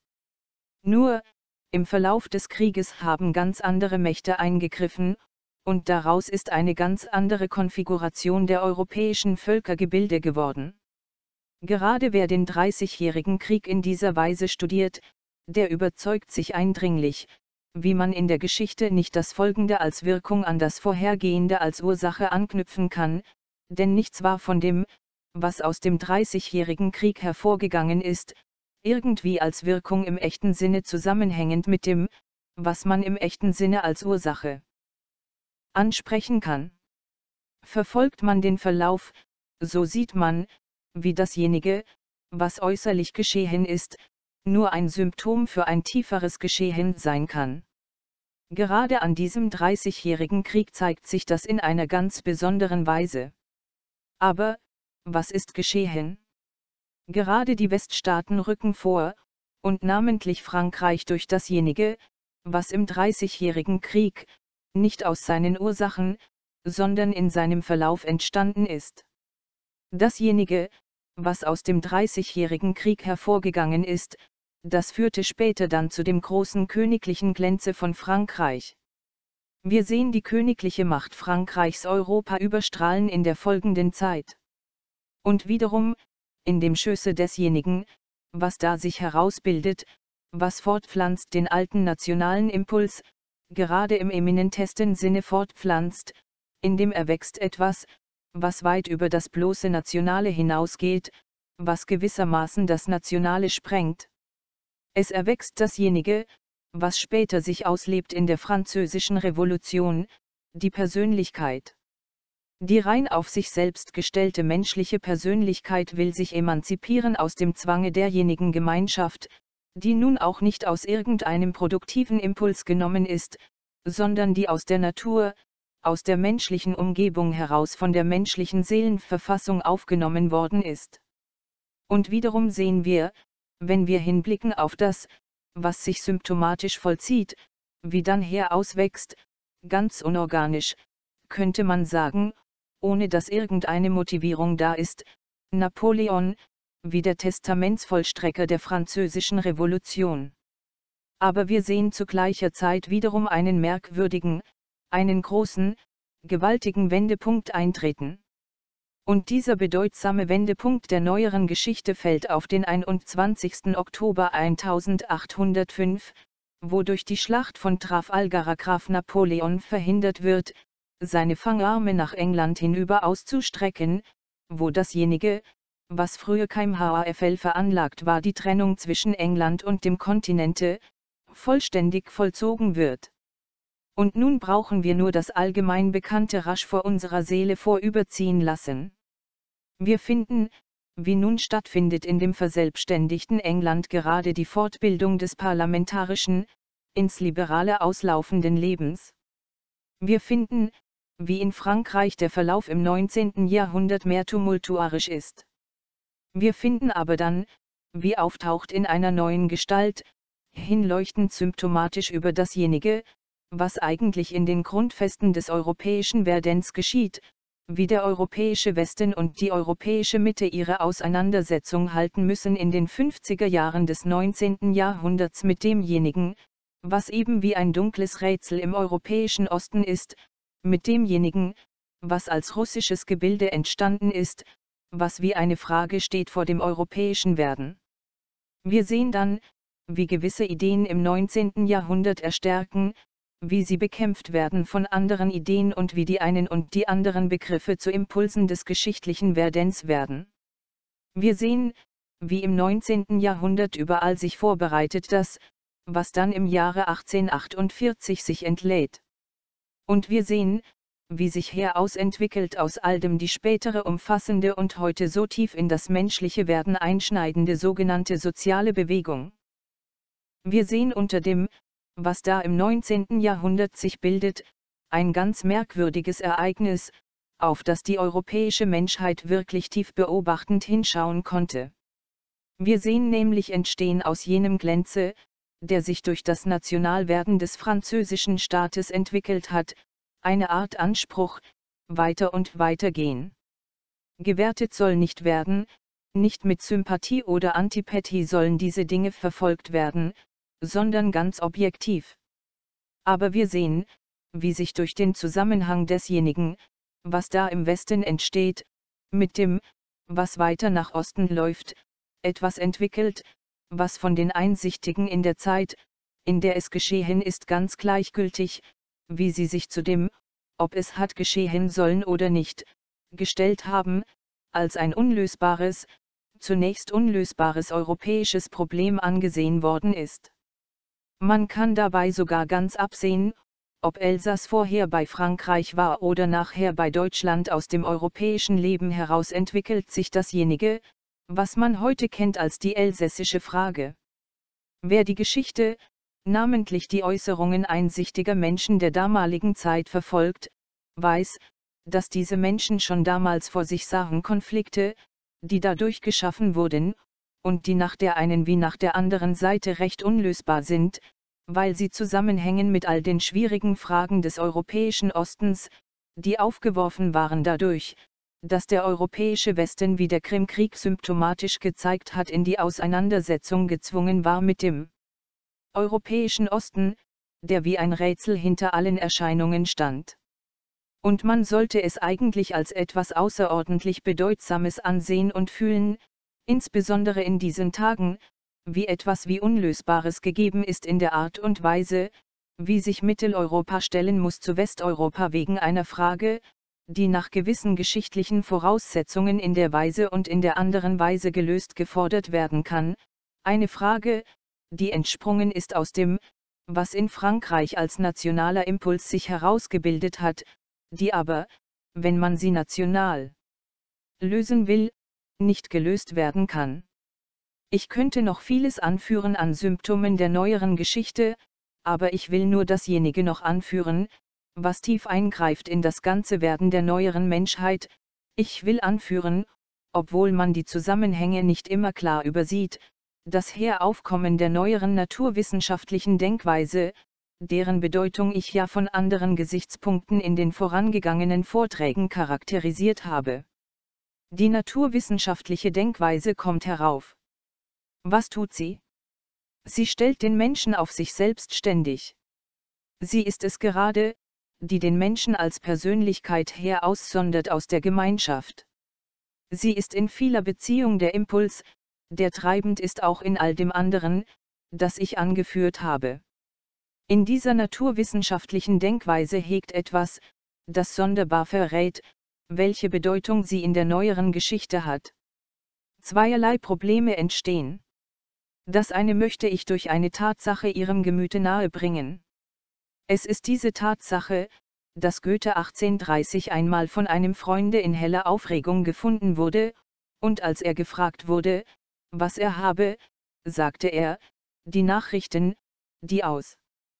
Nur, im Verlauf des Krieges haben ganz andere Mächte eingegriffen, und daraus ist eine ganz andere Konfiguration der europäischen Völkergebilde geworden. Gerade wer den 30-jährigen Krieg in dieser Weise studiert, der überzeugt sich eindringlich, wie man in der Geschichte nicht das Folgende als Wirkung an das Vorhergehende als Ursache anknüpfen kann, denn nichts war von dem, was aus dem 30-jährigen Krieg hervorgegangen ist, irgendwie als Wirkung im echten Sinne zusammenhängend mit dem, was man im echten Sinne als Ursache ansprechen kann. Verfolgt man den Verlauf, so sieht man, wie dasjenige, was äußerlich geschehen ist, nur ein Symptom für ein tieferes Geschehen sein kann. Gerade an diesem 30-jährigen Krieg zeigt sich das in einer ganz besonderen Weise. Aber, was ist geschehen? Gerade die Weststaaten rücken vor, und namentlich Frankreich durch dasjenige, was im 30-jährigen Krieg, nicht aus seinen Ursachen, sondern in seinem Verlauf entstanden ist. Dasjenige, was aus dem 30-jährigen Krieg hervorgegangen ist, das führte später dann zu dem großen königlichen Glänze von Frankreich. Wir sehen die königliche Macht Frankreichs Europa überstrahlen in der folgenden Zeit. Und wiederum, in dem Schoße desjenigen, was da sich herausbildet, was fortpflanzt den alten nationalen Impuls, gerade im eminentesten Sinne fortpflanzt, indem erwächst etwas, was weit über das bloße Nationale hinausgeht, was gewissermaßen das Nationale sprengt. Es erwächst dasjenige, was später sich auslebt in der Französischen Revolution, die Persönlichkeit. Die rein auf sich selbst gestellte menschliche Persönlichkeit will sich emanzipieren aus dem Zwange derjenigen Gemeinschaft, die nun auch nicht aus irgendeinem produktiven Impuls genommen ist, sondern die aus der Natur, aus der menschlichen Umgebung heraus von der menschlichen Seelenverfassung aufgenommen worden ist. Und wiederum sehen wir, wenn wir hinblicken auf das, was sich symptomatisch vollzieht, wie dann her auswächst, ganz unorganisch, könnte man sagen, ohne dass irgendeine Motivierung da ist, Napoleon, wie der Testamentsvollstrecker der Französischen Revolution. Aber wir sehen zu gleicher Zeit wiederum einen merkwürdigen, einen großen, gewaltigen Wendepunkt eintreten. Und dieser bedeutsame Wendepunkt der neueren Geschichte fällt auf den 21. Oktober 1805, wo durch die Schlacht von Trafalgar Graf Napoleon verhindert wird, seine Fangarme nach England hinüber auszustrecken, wo dasjenige, was früher kein HAFL veranlagt war, die Trennung zwischen England und dem Kontinente, vollständig vollzogen wird. Und nun brauchen wir nur das allgemein Bekannte rasch vor unserer Seele vorüberziehen lassen. Wir finden, wie nun stattfindet in dem verselbständigten England gerade die Fortbildung des parlamentarischen, ins Liberale auslaufenden Lebens. Wir finden, wie in Frankreich der Verlauf im 19. Jahrhundert mehr tumultuarisch ist. Wir finden aber dann, wie auftaucht in einer neuen Gestalt, hinleuchtend symptomatisch über dasjenige, was eigentlich in den Grundfesten des europäischen Werdens geschieht, wie der europäische Westen und die europäische Mitte ihre Auseinandersetzung halten müssen in den 50er Jahren des 19. Jahrhunderts mit demjenigen, was eben wie ein dunkles Rätsel im europäischen Osten ist, mit demjenigen, was als russisches Gebilde entstanden ist, was wie eine Frage steht vor dem europäischen Werden. Wir sehen dann, wie gewisse Ideen im 19. Jahrhundert erstärken, wie sie bekämpft werden von anderen Ideen und wie die einen und die anderen Begriffe zu Impulsen des geschichtlichen Werdens werden. Wir sehen, wie im 19. Jahrhundert überall sich vorbereitet das, was dann im Jahre 1848 sich entlädt. Und wir sehen, wie sich herausentwickelt aus all dem die spätere umfassende und heute so tief in das menschliche Werden einschneidende sogenannte soziale Bewegung. Wir sehen unter dem, was da im 19. Jahrhundert sich bildet, ein ganz merkwürdiges Ereignis, auf das die europäische Menschheit wirklich tief beobachtend hinschauen konnte. Wir sehen nämlich entstehen aus jenem Glänze, der sich durch das Nationalwerden des französischen Staates entwickelt hat, eine Art Anspruch, weiter und weiter gehen. Gewertet soll nicht werden, nicht mit Sympathie oder Antipathie sollen diese Dinge verfolgt werden, sondern ganz objektiv. Aber wir sehen, wie sich durch den Zusammenhang desjenigen, was da im Westen entsteht, mit dem, was weiter nach Osten läuft, etwas entwickelt, was von den Einsichtigen in der Zeit, in der es geschehen ist, ganz gleichgültig, wie sie sich zu dem, ob es hat geschehen sollen oder nicht, gestellt haben, als ein unlösbares, zunächst unlösbares europäisches Problem angesehen worden ist. Man kann dabei sogar ganz absehen, ob Elsass vorher bei Frankreich war oder nachher bei Deutschland. Aus dem europäischen Leben heraus entwickelt sich dasjenige, was man heute kennt als die elsässische Frage. Wer die Geschichte, namentlich die Äußerungen einsichtiger Menschen der damaligen Zeit verfolgt, weiß, dass diese Menschen schon damals vor sich sahen Konflikte, die dadurch geschaffen wurden, und die nach der einen wie nach der anderen Seite recht unlösbar sind, weil sie zusammenhängen mit all den schwierigen Fragen des europäischen Ostens, die aufgeworfen waren dadurch, dass der europäische Westen wie der Krimkrieg symptomatisch gezeigt hat in die Auseinandersetzung gezwungen war mit dem europäischen Osten, der wie ein Rätsel hinter allen Erscheinungen stand. Und man sollte es eigentlich als etwas außerordentlich Bedeutsames ansehen und fühlen, insbesondere in diesen Tagen, wie etwas wie Unlösbares gegeben ist in der Art und Weise, wie sich Mitteleuropa stellen muss zu Westeuropa wegen einer Frage, die nach gewissen geschichtlichen Voraussetzungen in der Weise und in der anderen Weise gelöst gefordert werden kann, eine Frage, die entsprungen ist aus dem, was in Frankreich als nationaler Impuls sich herausgebildet hat, die aber, wenn man sie national lösen will, nicht gelöst werden kann. Ich könnte noch vieles anführen an Symptomen der neueren Geschichte, aber ich will nur dasjenige noch anführen, was tief eingreift in das ganze Werden der neueren Menschheit. Ich will anführen, obwohl man die Zusammenhänge nicht immer klar übersieht, das Heraufkommen der neueren naturwissenschaftlichen Denkweise, deren Bedeutung ich ja von anderen Gesichtspunkten in den vorangegangenen Vorträgen charakterisiert habe. Die naturwissenschaftliche Denkweise kommt herauf. Was tut sie? Sie stellt den Menschen auf sich selbst ständig. Sie ist es gerade, die den Menschen als Persönlichkeit heraussondert aus der Gemeinschaft. Sie ist in vieler Beziehung der Impuls, der treibend ist auch in all dem anderen, das ich angeführt habe. In dieser naturwissenschaftlichen Denkweise hegt etwas, das sonderbar verrät, welche Bedeutung sie in der neueren Geschichte hat. Zweierlei Probleme entstehen. Das eine möchte ich durch eine Tatsache Ihrem Gemüte nahebringen. Es ist diese Tatsache, dass Goethe 1830 einmal von einem Freunde in heller Aufregung gefunden wurde, und als er gefragt wurde, was er habe, sagte er, die Nachrichten, die aus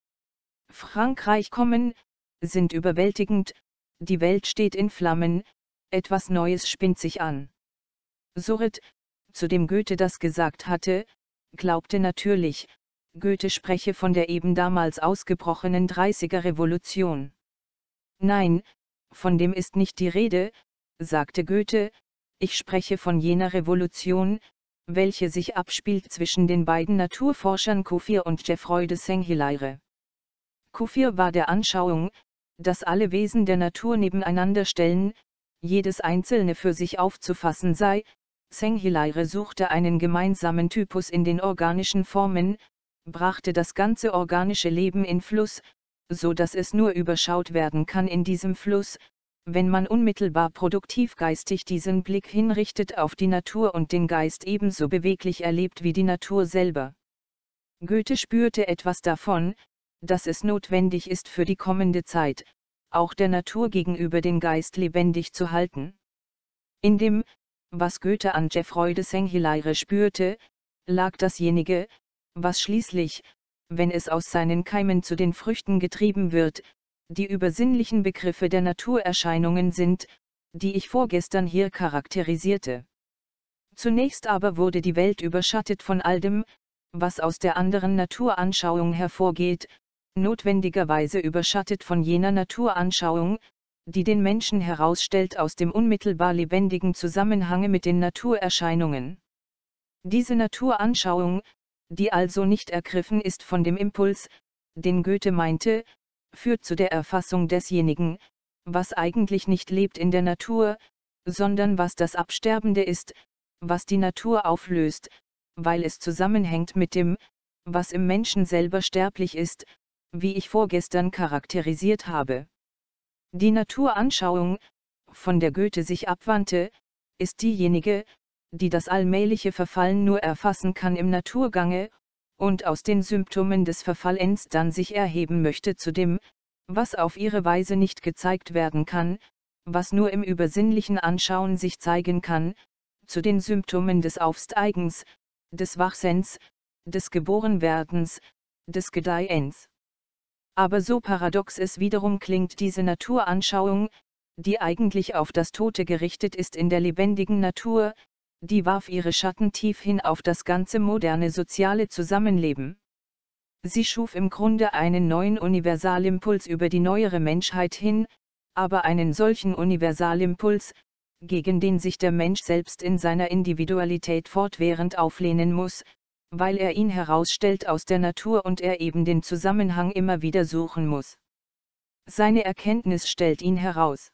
Frankreich kommen, sind überwältigend, die Welt steht in Flammen, etwas Neues spinnt sich an. Surret, zu dem Goethe das gesagt hatte, glaubte natürlich, Goethe spreche von der eben damals ausgebrochenen 30er Revolution. Nein, von dem ist nicht die Rede, sagte Goethe, ich spreche von jener Revolution, welche sich abspielt zwischen den beiden Naturforschern Cuvier und Geoffroy de Saint-Hilaire. Cuvier war der Anschauung, dass alle Wesen der Natur nebeneinander stellen, jedes einzelne für sich aufzufassen sei. Saint-Hilaire suchte einen gemeinsamen Typus in den organischen Formen, brachte das ganze organische Leben in Fluss, so dass es nur überschaut werden kann in diesem Fluss, wenn man unmittelbar produktiv geistig diesen Blick hinrichtet auf die Natur und den Geist ebenso beweglich erlebt wie die Natur selber. Goethe spürte etwas davon, dass es notwendig ist für die kommende Zeit, auch der Natur gegenüber den Geist lebendig zu halten. In dem, was Goethe an Geoffroy de Saint-Hilaire spürte, lag dasjenige, was schließlich, wenn es aus seinen Keimen zu den Früchten getrieben wird, die übersinnlichen Begriffe der Naturerscheinungen sind, die ich vorgestern hier charakterisierte. Zunächst aber wurde die Welt überschattet von all dem, was aus der anderen Naturanschauung hervorgeht, notwendigerweise überschattet von jener Naturanschauung, die den Menschen herausstellt aus dem unmittelbar lebendigen Zusammenhange mit den Naturerscheinungen. Diese Naturanschauung, die also nicht ergriffen ist von dem Impuls, den Goethe meinte, führt zu der Erfassung desjenigen, was eigentlich nicht lebt in der Natur, sondern was das Absterbende ist, was die Natur auflöst, weil es zusammenhängt mit dem, was im Menschen selber sterblich ist, wie ich vorgestern charakterisiert habe. Die Naturanschauung, von der Goethe sich abwandte, ist diejenige, die das allmähliche Verfallen nur erfassen kann im Naturgange, und aus den Symptomen des Verfallens dann sich erheben möchte zu dem, was auf ihre Weise nicht gezeigt werden kann, was nur im übersinnlichen Anschauen sich zeigen kann, zu den Symptomen des Aufsteigens, des Wachsens, des Geborenwerdens, des Gedeihens. Aber so paradox es wiederum klingt, diese Naturanschauung, die eigentlich auf das Tote gerichtet ist in der lebendigen Natur, die warf ihre Schatten tief hin auf das ganze moderne soziale Zusammenleben. Sie schuf im Grunde einen neuen Universalimpuls über die neuere Menschheit hin, aber einen solchen Universalimpuls, gegen den sich der Mensch selbst in seiner Individualität fortwährend auflehnen muss, weil er ihn herausstellt aus der Natur und er eben den Zusammenhang immer wieder suchen muss. Seine Erkenntnis stellt ihn heraus.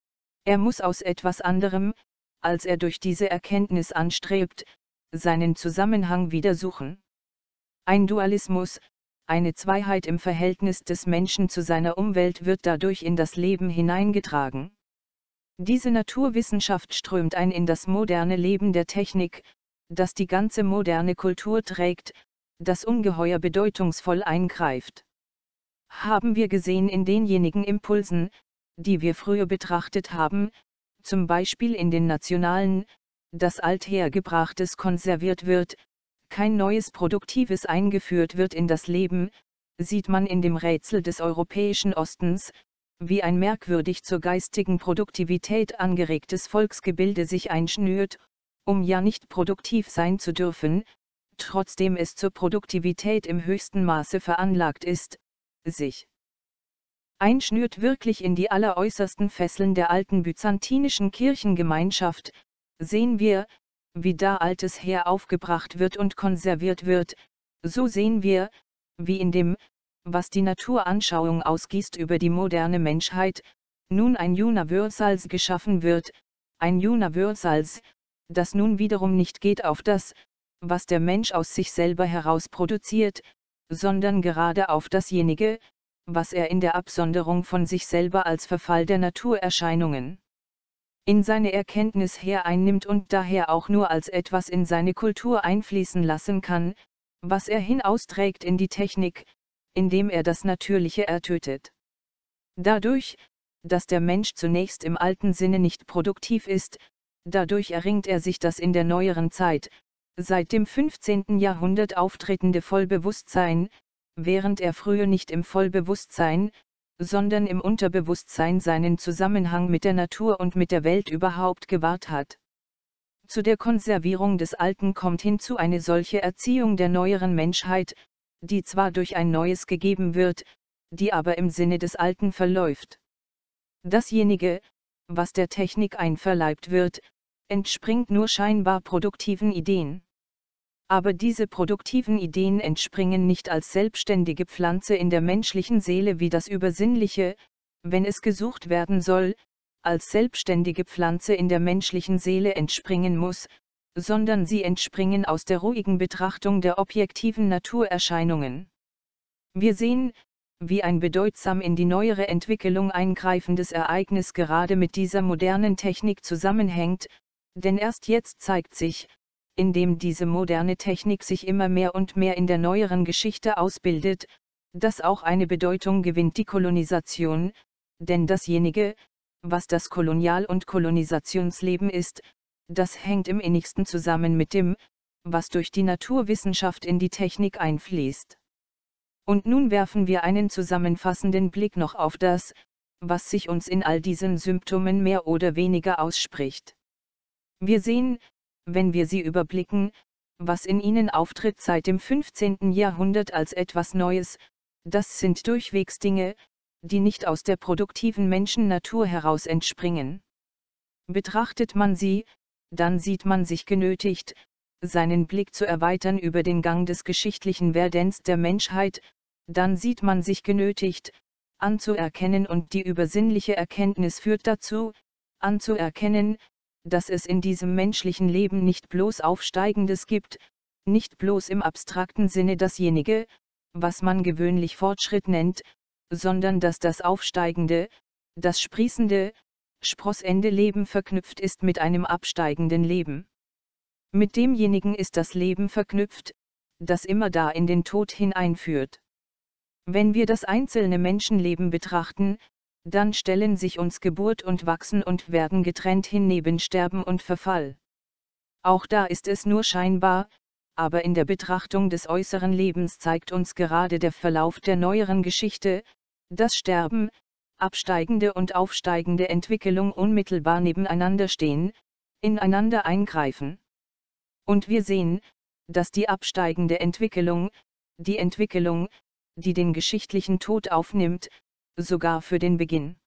Er muss aus etwas anderem, als er durch diese Erkenntnis anstrebt, seinen Zusammenhang wieder suchen. Ein Dualismus, eine Zweiheit im Verhältnis des Menschen zu seiner Umwelt wird dadurch in das Leben hineingetragen. Diese Naturwissenschaft strömt ein in das moderne Leben der Technik, das die ganze moderne Kultur trägt, das ungeheuer bedeutungsvoll eingreift. Haben wir gesehen in denjenigen Impulsen, die wir früher betrachtet haben, zum Beispiel in den nationalen, dass Althergebrachtes konserviert wird, kein neues Produktives eingeführt wird in das Leben, sieht man in dem Rätsel des europäischen Ostens, wie ein merkwürdig zur geistigen Produktivität angeregtes Volksgebilde sich einschnürt, um ja nicht produktiv sein zu dürfen, trotzdem es zur Produktivität im höchsten Maße veranlagt ist, sich einschnürt wirklich in die alleräußersten Fesseln der alten byzantinischen Kirchengemeinschaft, sehen wir, wie da altes Heer aufgebracht wird und konserviert wird, so sehen wir, wie in dem, was die Naturanschauung ausgießt über die moderne Menschheit, nun ein Universals geschaffen wird, ein Universals, das nun wiederum nicht geht auf das, was der Mensch aus sich selber heraus produziert, sondern gerade auf dasjenige, was er in der Absonderung von sich selber als Verfall der Naturerscheinungen in seine Erkenntnis her einnimmt und daher auch nur als etwas in seine Kultur einfließen lassen kann, was er hinausträgt in die Technik, indem er das Natürliche ertötet. Dadurch, dass der Mensch zunächst im alten Sinne nicht produktiv ist, dadurch erringt er sich das in der neueren Zeit, seit dem 15. Jahrhundert auftretende Vollbewusstsein, während er früher nicht im Vollbewusstsein, sondern im Unterbewusstsein seinen Zusammenhang mit der Natur und mit der Welt überhaupt gewahrt hat. Zu der Konservierung des Alten kommt hinzu eine solche Erziehung der neueren Menschheit, die zwar durch ein Neues gegeben wird, die aber im Sinne des Alten verläuft. Dasjenige, was der Technik einverleibt wird, entspringt nur scheinbar produktiven Ideen. Aber diese produktiven Ideen entspringen nicht als selbstständige Pflanze in der menschlichen Seele wie das Übersinnliche, wenn es gesucht werden soll, als selbstständige Pflanze in der menschlichen Seele entspringen muss, sondern sie entspringen aus der ruhigen Betrachtung der objektiven Naturerscheinungen. Wir sehen, wie ein bedeutsam in die neuere Entwicklung eingreifendes Ereignis gerade mit dieser modernen Technik zusammenhängt, denn erst jetzt zeigt sich, indem diese moderne Technik sich immer mehr und mehr in der neueren Geschichte ausbildet, dass auch eine Bedeutung gewinnt die Kolonisation, denn dasjenige, was das Kolonial- und Kolonisationsleben ist, das hängt im innigsten zusammen mit dem, was durch die Naturwissenschaft in die Technik einfließt. Und nun werfen wir einen zusammenfassenden Blick noch auf das, was sich uns in all diesen Symptomen mehr oder weniger ausspricht. Wir sehen, wenn wir sie überblicken, was in ihnen auftritt seit dem 15. Jahrhundert als etwas Neues, das sind durchwegs Dinge, die nicht aus der produktiven Menschennatur heraus entspringen. Betrachtet man sie, dann sieht man sich genötigt, seinen Blick zu erweitern über den Gang des geschichtlichen Werdens der Menschheit, dann sieht man sich genötigt, anzuerkennen, und die übersinnliche Erkenntnis führt dazu, anzuerkennen, dass es in diesem menschlichen Leben nicht bloß Aufsteigendes gibt, nicht bloß im abstrakten Sinne dasjenige, was man gewöhnlich Fortschritt nennt, sondern dass das aufsteigende, das sprießende, sprossende Leben verknüpft ist mit einem absteigenden Leben. Mit demjenigen ist das Leben verknüpft, das immer da in den Tod hineinführt. Wenn wir das einzelne Menschenleben betrachten, dann stellen sich uns Geburt und Wachsen und Werden getrennt hin neben Sterben und Verfall. Auch da ist es nur scheinbar, aber in der Betrachtung des äußeren Lebens zeigt uns gerade der Verlauf der neueren Geschichte, dass Sterben, absteigende und aufsteigende Entwicklung unmittelbar nebeneinander stehen, ineinander eingreifen. Und wir sehen, dass die absteigende Entwicklung, die den geschichtlichen Tod aufnimmt, sogar für den Beginn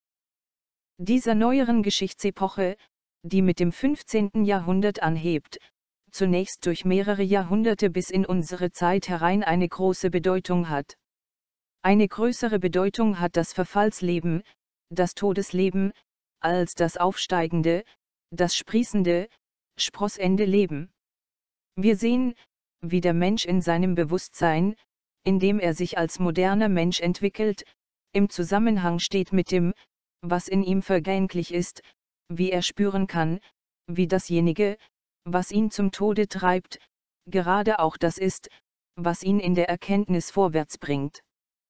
dieser neueren Geschichtsepoche, die mit dem 15. Jahrhundert anhebt, zunächst durch mehrere Jahrhunderte bis in unsere Zeit herein eine große Bedeutung hat. Eine größere Bedeutung hat das Verfallsleben, das Todesleben, als das aufsteigende, das sprießende, sprossende Leben. Wir sehen, wie der Mensch in seinem Bewusstsein, indem er sich als moderner Mensch entwickelt, im Zusammenhang steht mit dem, was in ihm vergänglich ist, wie er spüren kann, wie dasjenige, was ihn zum Tode treibt, gerade auch das ist, was ihn in der Erkenntnis vorwärts bringt.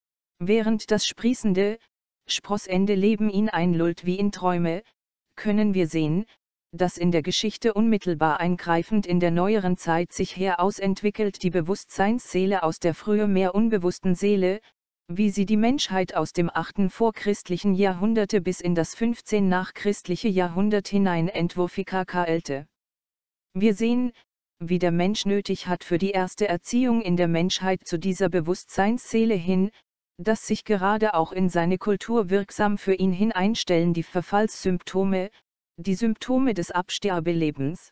Während das sprießende, sprossende Leben ihn einlullt wie in Träume, können wir sehen, dass in der Geschichte unmittelbar eingreifend in der neueren Zeit sich herausentwickelt die Bewusstseinsseele aus der früher mehr unbewussten Seele, wie sie die Menschheit aus dem 8. vorchristlichen Jahrhunderte bis in das 15 nachchristliche Jahrhundert hinein entwurfikalte. Wir sehen, wie der Mensch nötig hat für die erste Erziehung in der Menschheit zu dieser Bewusstseinsseele hin, dass sich gerade auch in seine Kultur wirksam für ihn hineinstellen die Verfallssymptome, die Symptome des Absterbelebens.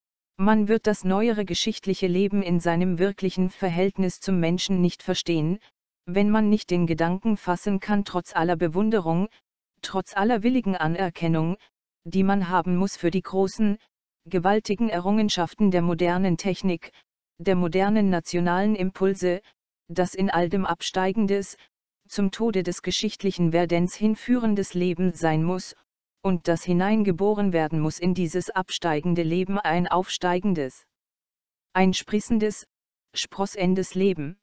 Man wird das neuere geschichtliche Leben in seinem wirklichen Verhältnis zum Menschen nicht verstehen, wenn man nicht den Gedanken fassen kann, trotz aller Bewunderung, trotz aller willigen Anerkennung, die man haben muss für die großen, gewaltigen Errungenschaften der modernen Technik, der modernen nationalen Impulse, dass in all dem absteigendes, zum Tode des geschichtlichen Werdens hinführendes Leben sein muss, und das hineingeboren werden muss in dieses absteigende Leben ein aufsteigendes, ein sprießendes, sprossendes Leben.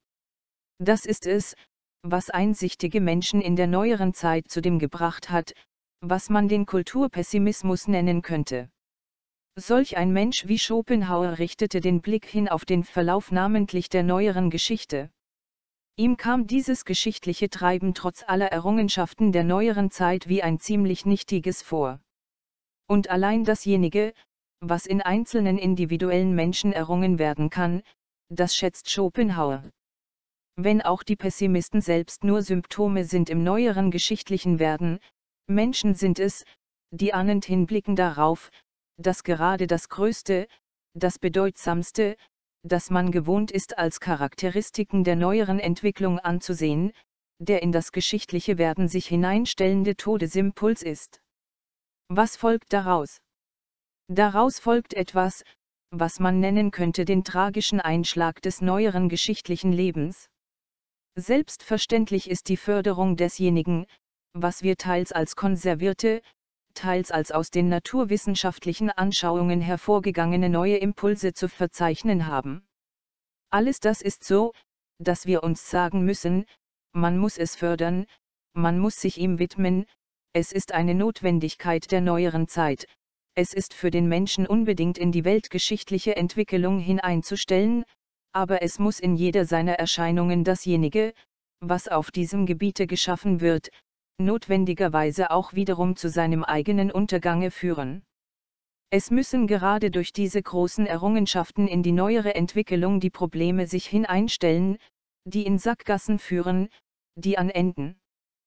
Das ist es, was einsichtige Menschen in der neueren Zeit zu dem gebracht hat, was man den Kulturpessimismus nennen könnte. Solch ein Mensch wie Schopenhauer richtete den Blick hin auf den Verlauf namentlich der neueren Geschichte. Ihm kam dieses geschichtliche Treiben trotz aller Errungenschaften der neueren Zeit wie ein ziemlich nichtiges vor. Und allein dasjenige, was in einzelnen individuellen Menschen errungen werden kann, das schätzt Schopenhauer. Wenn auch die Pessimisten selbst nur Symptome sind im neueren geschichtlichen Werden, Menschen sind es, die ahnend hinblicken darauf, dass gerade das Größte, das Bedeutsamste, das man gewohnt ist als Charakteristiken der neueren Entwicklung anzusehen, der in das geschichtliche Werden sich hineinstellende Todesimpuls ist. Was folgt daraus? Daraus folgt etwas, was man nennen könnte den tragischen Einschlag des neueren geschichtlichen Lebens. Selbstverständlich ist die Förderung desjenigen, was wir teils als konservierte, teils als aus den naturwissenschaftlichen Anschauungen hervorgegangene neue Impulse zu verzeichnen haben. Alles das ist so, dass wir uns sagen müssen, man muss es fördern, man muss sich ihm widmen, es ist eine Notwendigkeit der neueren Zeit, es ist für den Menschen unbedingt in die weltgeschichtliche Entwicklung hineinzustellen, aber es muss in jeder seiner Erscheinungen dasjenige, was auf diesem Gebiete geschaffen wird, notwendigerweise auch wiederum zu seinem eigenen Untergange führen. Es müssen gerade durch diese großen Errungenschaften in die neuere Entwicklung die Probleme sich hineinstellen, die in Sackgassen führen, die an Enden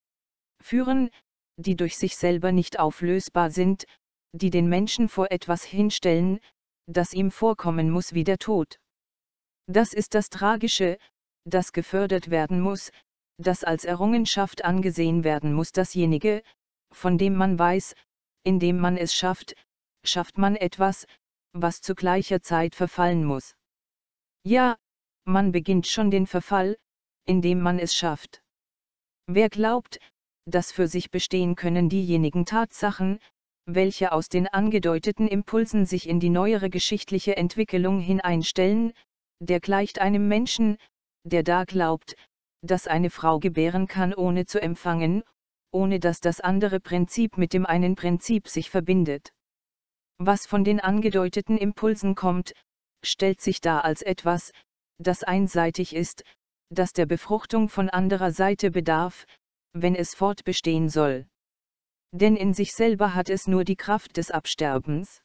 führen, die durch sich selber nicht auflösbar sind, die den Menschen vor etwas hinstellen, das ihm vorkommen muss wie der Tod. Das ist das Tragische, das gefördert werden muss, das als Errungenschaft angesehen werden muss. Dasjenige, von dem man weiß, indem man es schafft, schafft man etwas, was zu gleicher Zeit verfallen muss. Ja, man beginnt schon den Verfall, indem man es schafft. Wer glaubt, dass für sich bestehen können diejenigen Tatsachen, welche aus den angedeuteten Impulsen sich in die neuere geschichtliche Entwicklung hineinstellen, der gleicht einem Menschen, der da glaubt, dass eine Frau gebären kann ohne zu empfangen, ohne dass das andere Prinzip mit dem einen Prinzip sich verbindet. Was von den angedeuteten Impulsen kommt, stellt sich dar als etwas, das einseitig ist, das der Befruchtung von anderer Seite bedarf, wenn es fortbestehen soll. Denn in sich selber hat es nur die Kraft des Absterbens.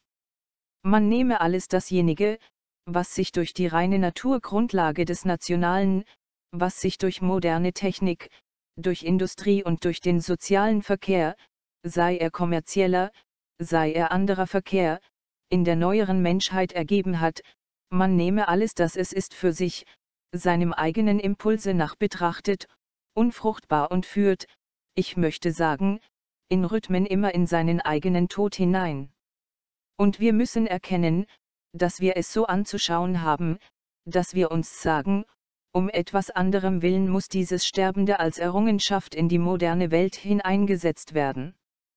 Man nehme alles dasjenige, was sich durch die reine Naturgrundlage des Nationalen, was sich durch moderne Technik, durch Industrie und durch den sozialen Verkehr, sei er kommerzieller, sei er anderer Verkehr, in der neueren Menschheit ergeben hat, man nehme alles, das es ist für sich, seinem eigenen Impulse nach betrachtet, unfruchtbar und führt, ich möchte sagen, in Rhythmen immer in seinen eigenen Tod hinein. Und wir müssen erkennen, dass wir es so anzuschauen haben, dass wir uns sagen, um etwas anderem willen muss dieses Sterbende als Errungenschaft in die moderne Welt hineingesetzt werden.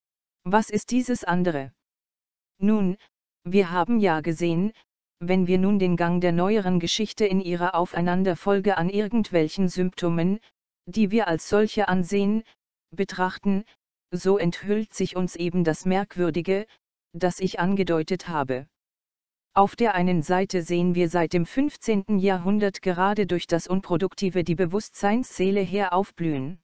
Was ist dieses andere? Nun, wir haben ja gesehen, wenn wir nun den Gang der neueren Geschichte in ihrer Aufeinanderfolge an irgendwelchen Symptomen, die wir als solche ansehen, betrachten, so enthüllt sich uns eben das Merkwürdige, das ich angedeutet habe. Auf der einen Seite sehen wir seit dem 15. Jahrhundert gerade durch das Unproduktive die Bewusstseinsseele her aufblühen.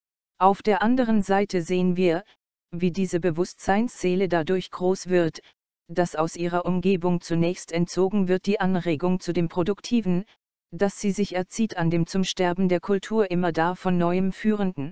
Auf der anderen Seite sehen wir, wie diese Bewusstseinsseele dadurch groß wird, dass aus ihrer Umgebung zunächst entzogen wird die Anregung zu dem Produktiven, dass sie sich erzieht an dem zum Sterben der Kultur immer da von Neuem Führenden.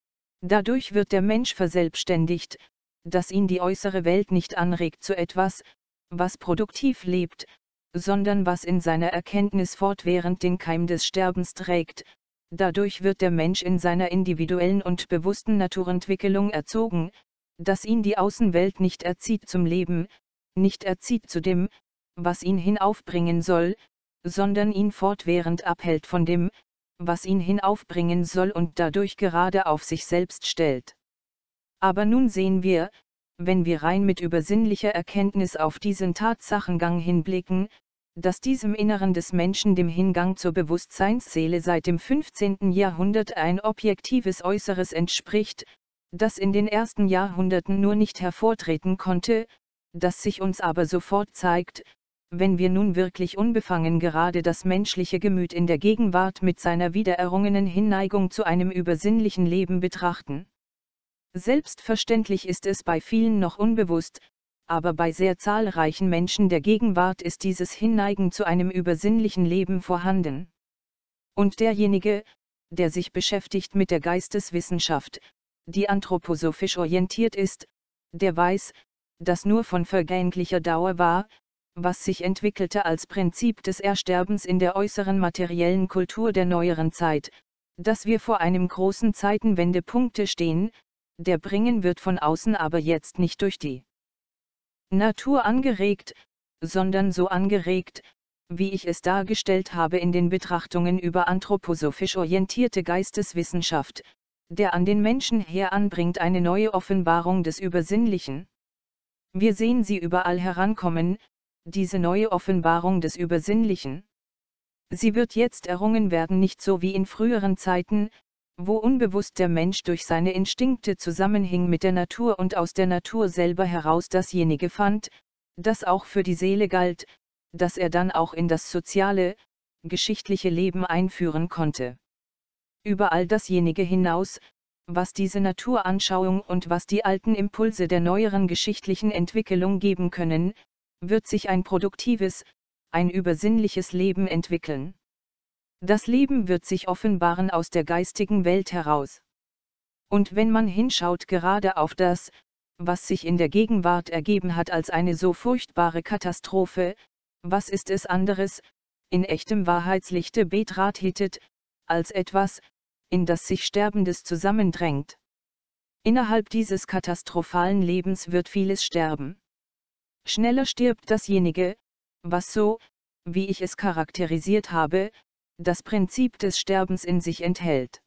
Dadurch wird der Mensch verselbstständigt, dass ihn die äußere Welt nicht anregt zu etwas, was produktiv lebt, sondern was in seiner Erkenntnis fortwährend den Keim des Sterbens trägt. Dadurch wird der Mensch in seiner individuellen und bewussten Naturentwicklung erzogen, dass ihn die Außenwelt nicht erzieht zum Leben, nicht erzieht zu dem, was ihn hinaufbringen soll, sondern ihn fortwährend abhält von dem, was ihn hinaufbringen soll und dadurch gerade auf sich selbst stellt. Aber nun sehen wir, wenn wir rein mit übersinnlicher Erkenntnis auf diesen Tatsachengang hinblicken, dass diesem Inneren des Menschen dem Hingang zur Bewusstseinsseele seit dem 15. Jahrhundert ein objektives Äußeres entspricht, das in den ersten Jahrhunderten nur nicht hervortreten konnte, das sich uns aber sofort zeigt, wenn wir nun wirklich unbefangen gerade das menschliche Gemüt in der Gegenwart mit seiner wiedererrungenen Hinneigung zu einem übersinnlichen Leben betrachten. Selbstverständlich ist es bei vielen noch unbewusst, aber bei sehr zahlreichen Menschen der Gegenwart ist dieses Hinneigen zu einem übersinnlichen Leben vorhanden. Und derjenige, der sich beschäftigt mit der Geisteswissenschaft, die anthroposophisch orientiert ist, der weiß, dass nur von vergänglicher Dauer war, was sich entwickelte als Prinzip des Ersterbens in der äußeren materiellen Kultur der neueren Zeit, dass wir vor einem großen Zeitenwendepunkte stehen, der bringen wird von außen aber jetzt nicht durch die Natur angeregt, sondern so angeregt, wie ich es dargestellt habe in den Betrachtungen über anthroposophisch orientierte Geisteswissenschaft, der an den Menschen heranbringt eine neue Offenbarung des Übersinnlichen. Wir sehen sie überall herankommen, diese neue Offenbarung des Übersinnlichen. Sie wird jetzt errungen werden, nicht so wie in früheren Zeiten, wo unbewusst der Mensch durch seine Instinkte zusammenhing mit der Natur und aus der Natur selber heraus dasjenige fand, das auch für die Seele galt, das er dann auch in das soziale, geschichtliche Leben einführen konnte. Über all dasjenige hinaus, was diese Naturanschauung und was die alten Impulse der neueren geschichtlichen Entwicklung geben können, wird sich ein produktives, ein übersinnliches Leben entwickeln. Das Leben wird sich offenbaren aus der geistigen Welt heraus. Und wenn man hinschaut gerade auf das, was sich in der Gegenwart ergeben hat als eine so furchtbare Katastrophe, was ist es anderes, in echtem Wahrheitslichte betrachtet, als etwas, in das sich Sterbendes zusammendrängt. Innerhalb dieses katastrophalen Lebens wird vieles sterben. Schneller stirbt dasjenige, was so, wie ich es charakterisiert habe, das Prinzip des Sterbens in sich enthält.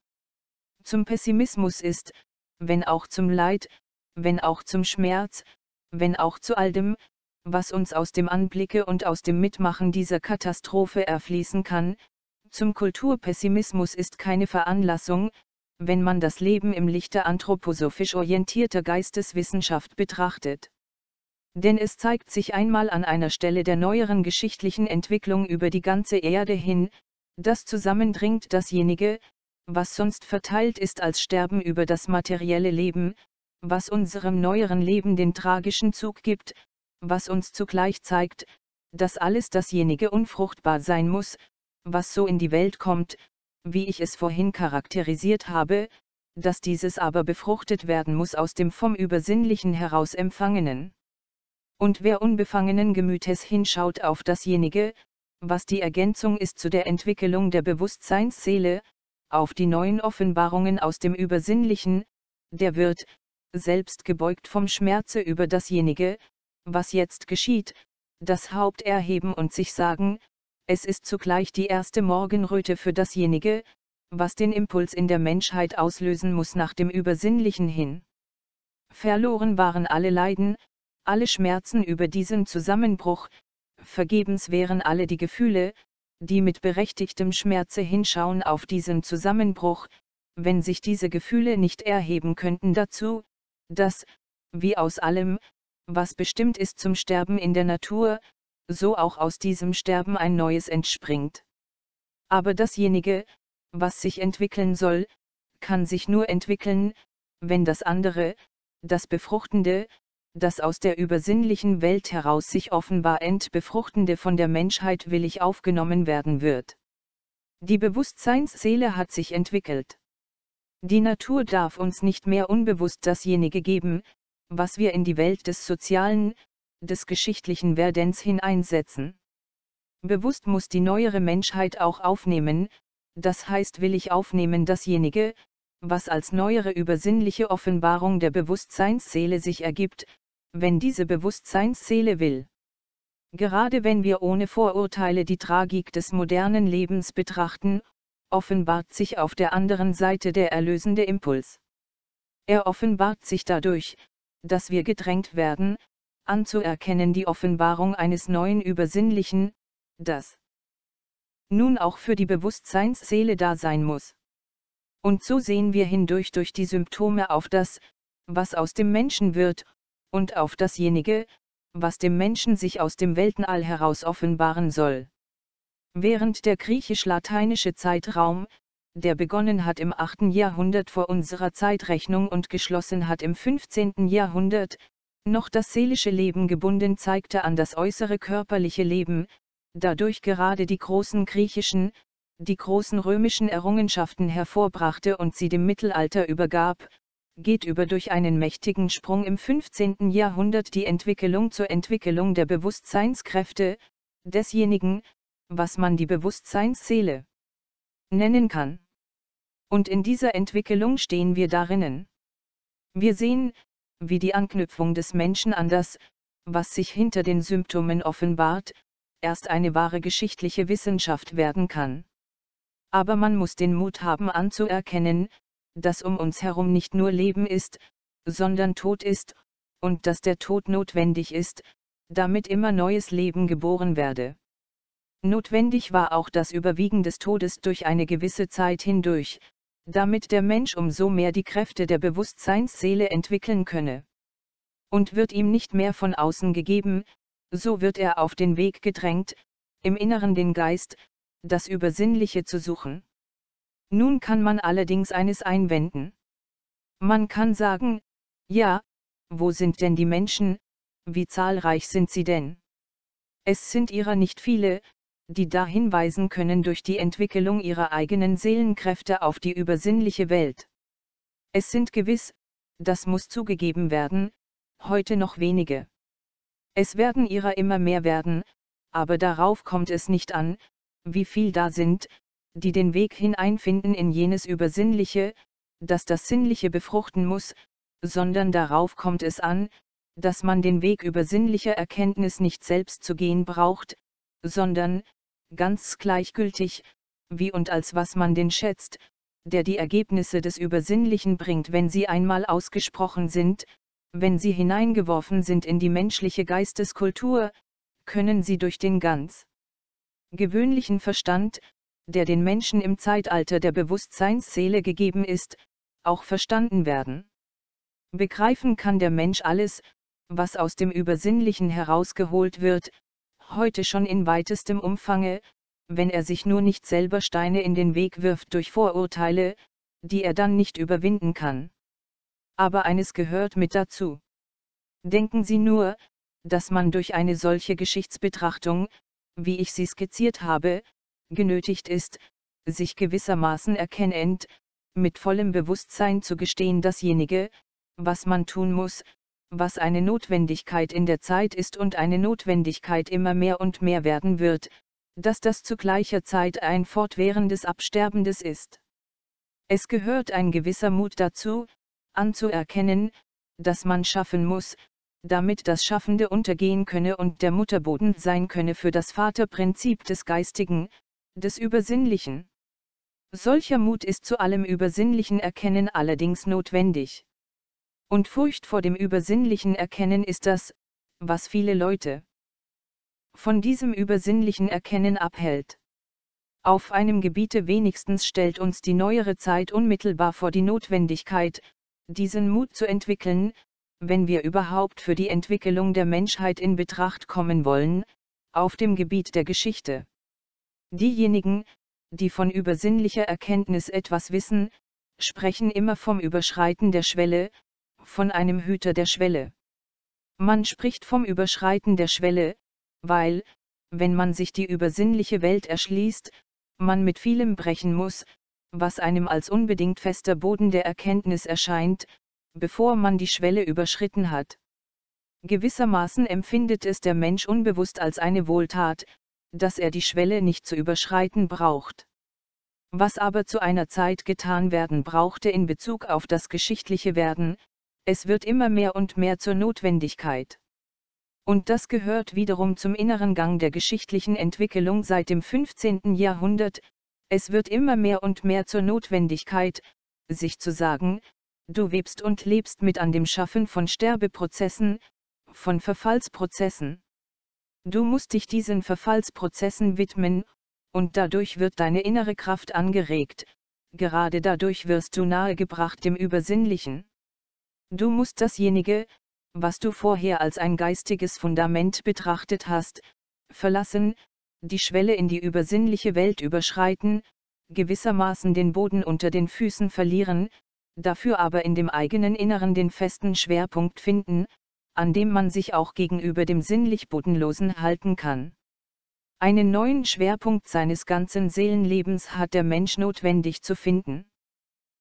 Zum Pessimismus ist, wenn auch zum Leid, wenn auch zum Schmerz, wenn auch zu all dem, was uns aus dem Anblicke und aus dem Mitmachen dieser Katastrophe erfließen kann, zum Kulturpessimismus ist keine Veranlassung, wenn man das Leben im Lichte anthroposophisch orientierter Geisteswissenschaft betrachtet. Denn es zeigt sich einmal an einer Stelle der neueren geschichtlichen Entwicklung über die ganze Erde hin, dass zusammendringt dasjenige, was sonst verteilt ist als Sterben über das materielle Leben, was unserem neueren Leben den tragischen Zug gibt, was uns zugleich zeigt, dass alles dasjenige unfruchtbar sein muss, was so in die Welt kommt, wie ich es vorhin charakterisiert habe, dass dieses aber befruchtet werden muss aus dem vom Übersinnlichen heraus Empfangenen. Und wer unbefangenen Gemütes hinschaut auf dasjenige, was die Ergänzung ist zu der Entwicklung der Bewusstseinsseele, auf die neuen Offenbarungen aus dem Übersinnlichen, der wird, selbst gebeugt vom Schmerze über dasjenige, was jetzt geschieht, das Haupt erheben und sich sagen, es ist zugleich die erste Morgenröte für dasjenige, was den Impuls in der Menschheit auslösen muss nach dem Übersinnlichen hin. Verloren waren alle Leiden, alle Schmerzen über diesen Zusammenbruch, vergebens wären alle die Gefühle, die mit berechtigtem Schmerze hinschauen auf diesen Zusammenbruch, wenn sich diese Gefühle nicht erheben könnten dazu, dass, wie aus allem, was bestimmt ist zum Sterben in der Natur, so auch aus diesem Sterben ein neues entspringt. Aber dasjenige, was sich entwickeln soll, kann sich nur entwickeln, wenn das andere, das Befruchtende, das aus der übersinnlichen Welt heraus sich offenbar entbefruchtende von der Menschheit willig aufgenommen werden wird. Die Bewusstseinsseele hat sich entwickelt. Die Natur darf uns nicht mehr unbewusst dasjenige geben, was wir in die Welt des sozialen, des geschichtlichen Werdens hineinsetzen. Bewusst muss die neuere Menschheit auch aufnehmen, das heißt willig aufnehmen dasjenige, was als neuere übersinnliche Offenbarung der Bewusstseinsseele sich ergibt, wenn diese Bewusstseinsseele will. Gerade wenn wir ohne Vorurteile die Tragik des modernen Lebens betrachten, offenbart sich auf der anderen Seite der erlösende Impuls. Er offenbart sich dadurch, dass wir gedrängt werden, anzuerkennen die Offenbarung eines neuen Übersinnlichen, das nun auch für die Bewusstseinsseele da sein muss. Und so sehen wir hindurch durch die Symptome auf das, was aus dem Menschen wird, und auf dasjenige, was dem Menschen sich aus dem Weltenall heraus offenbaren soll. Während der griechisch-lateinische Zeitraum, der begonnen hat im 8. Jahrhundert vor unserer Zeitrechnung und geschlossen hat im 15. Jahrhundert, noch das seelische Leben gebunden zeigte an das äußere körperliche Leben, dadurch gerade die großen griechischen, die großen römischen Errungenschaften hervorbrachte und sie dem Mittelalter übergab, geht über durch einen mächtigen Sprung im 15. Jahrhundert die Entwicklung zur Entwicklung der Bewusstseinskräfte, desjenigen, was man die Bewusstseinsseele nennen kann. Und in dieser Entwicklung stehen wir darinnen. Wir sehen, wie die Anknüpfung des Menschen an das, was sich hinter den Symptomen offenbart, erst eine wahre geschichtliche Wissenschaft werden kann. Aber man muss den Mut haben anzuerkennen, dass um uns herum nicht nur Leben ist, sondern Tod ist, und dass der Tod notwendig ist, damit immer neues Leben geboren werde. Notwendig war auch das Überwiegen des Todes durch eine gewisse Zeit hindurch, damit der Mensch umso mehr die Kräfte der Bewusstseinsseele entwickeln könne. Und wird ihm nicht mehr von außen gegeben, so wird er auf den Weg gedrängt, im Inneren den Geist, das Übersinnliche zu suchen. Nun kann man allerdings eines einwenden. Man kann sagen, ja, wo sind denn die Menschen, wie zahlreich sind sie denn? Es sind ihrer nicht viele, die da hinweisen können durch die Entwicklung ihrer eigenen Seelenkräfte auf die übersinnliche Welt. Es sind gewiss, das muss zugegeben werden, heute noch wenige. Es werden ihrer immer mehr werden, aber darauf kommt es nicht an, wie viel da sind, die den Weg hineinfinden in jenes Übersinnliche, das das Sinnliche befruchten muss, sondern darauf kommt es an, dass man den Weg übersinnlicher Erkenntnis nicht selbst zu gehen braucht, sondern, ganz gleichgültig, wie und als was man den schätzt, der die Ergebnisse des Übersinnlichen bringt, wenn sie einmal ausgesprochen sind, wenn sie hineingeworfen sind in die menschliche Geisteskultur, können sie durch den ganz gewöhnlichen Verstand, der den Menschen im Zeitalter der Bewusstseinsseele gegeben ist, auch verstanden werden. Begreifen kann der Mensch alles, was aus dem Übersinnlichen herausgeholt wird, heute schon in weitestem Umfange, wenn er sich nur nicht selber Steine in den Weg wirft durch Vorurteile, die er dann nicht überwinden kann. Aber eines gehört mit dazu. Denken Sie nur, dass man durch eine solche Geschichtsbetrachtung, wie ich sie skizziert habe, genötigt ist, sich gewissermaßen erkennend, mit vollem Bewusstsein zu gestehen dasjenige, was man tun muss, was eine Notwendigkeit in der Zeit ist und eine Notwendigkeit immer mehr und mehr werden wird, dass das zu gleicher Zeit ein fortwährendes Absterbendes ist. Es gehört ein gewisser Mut dazu, anzuerkennen, dass man schaffen muss, damit das Schaffende untergehen könne und der Mutterboden sein könne für das Vaterprinzip des Geistigen, des Übersinnlichen. Solcher Mut ist zu allem übersinnlichen Erkennen allerdings notwendig. Und Furcht vor dem übersinnlichen Erkennen ist das, was viele Leute von diesem übersinnlichen Erkennen abhält. Auf einem Gebiete wenigstens stellt uns die neuere Zeit unmittelbar vor die Notwendigkeit, diesen Mut zu entwickeln, wenn wir überhaupt für die Entwicklung der Menschheit in Betracht kommen wollen, auf dem Gebiet der Geschichte. Diejenigen, die von übersinnlicher Erkenntnis etwas wissen, sprechen immer vom Überschreiten der Schwelle, von einem Hüter der Schwelle. Man spricht vom Überschreiten der Schwelle, weil, wenn man sich die übersinnliche Welt erschließt, man mit vielem brechen muss, was einem als unbedingt fester Boden der Erkenntnis erscheint, bevor man die Schwelle überschritten hat. Gewissermaßen empfindet es der Mensch unbewusst als eine Wohltat, dass er die Schwelle nicht zu überschreiten braucht. Was aber zu einer Zeit getan werden brauchte in Bezug auf das geschichtliche Werden, es wird immer mehr und mehr zur Notwendigkeit. Und das gehört wiederum zum inneren Gang der geschichtlichen Entwicklung seit dem 15. Jahrhundert, es wird immer mehr und mehr zur Notwendigkeit, sich zu sagen, du webst und lebst mit an dem Schaffen von Sterbeprozessen, von Verfallsprozessen. Du musst dich diesen Verfallsprozessen widmen, und dadurch wird deine innere Kraft angeregt, gerade dadurch wirst du nahegebracht dem Übersinnlichen. Du musst dasjenige, was du vorher als ein geistiges Fundament betrachtet hast, verlassen, die Schwelle in die übersinnliche Welt überschreiten, gewissermaßen den Boden unter den Füßen verlieren, dafür aber in dem eigenen Inneren den festen Schwerpunkt finden, an dem man sich auch gegenüber dem sinnlich Bodenlosen halten kann. Einen neuen Schwerpunkt seines ganzen Seelenlebens hat der Mensch notwendig zu finden.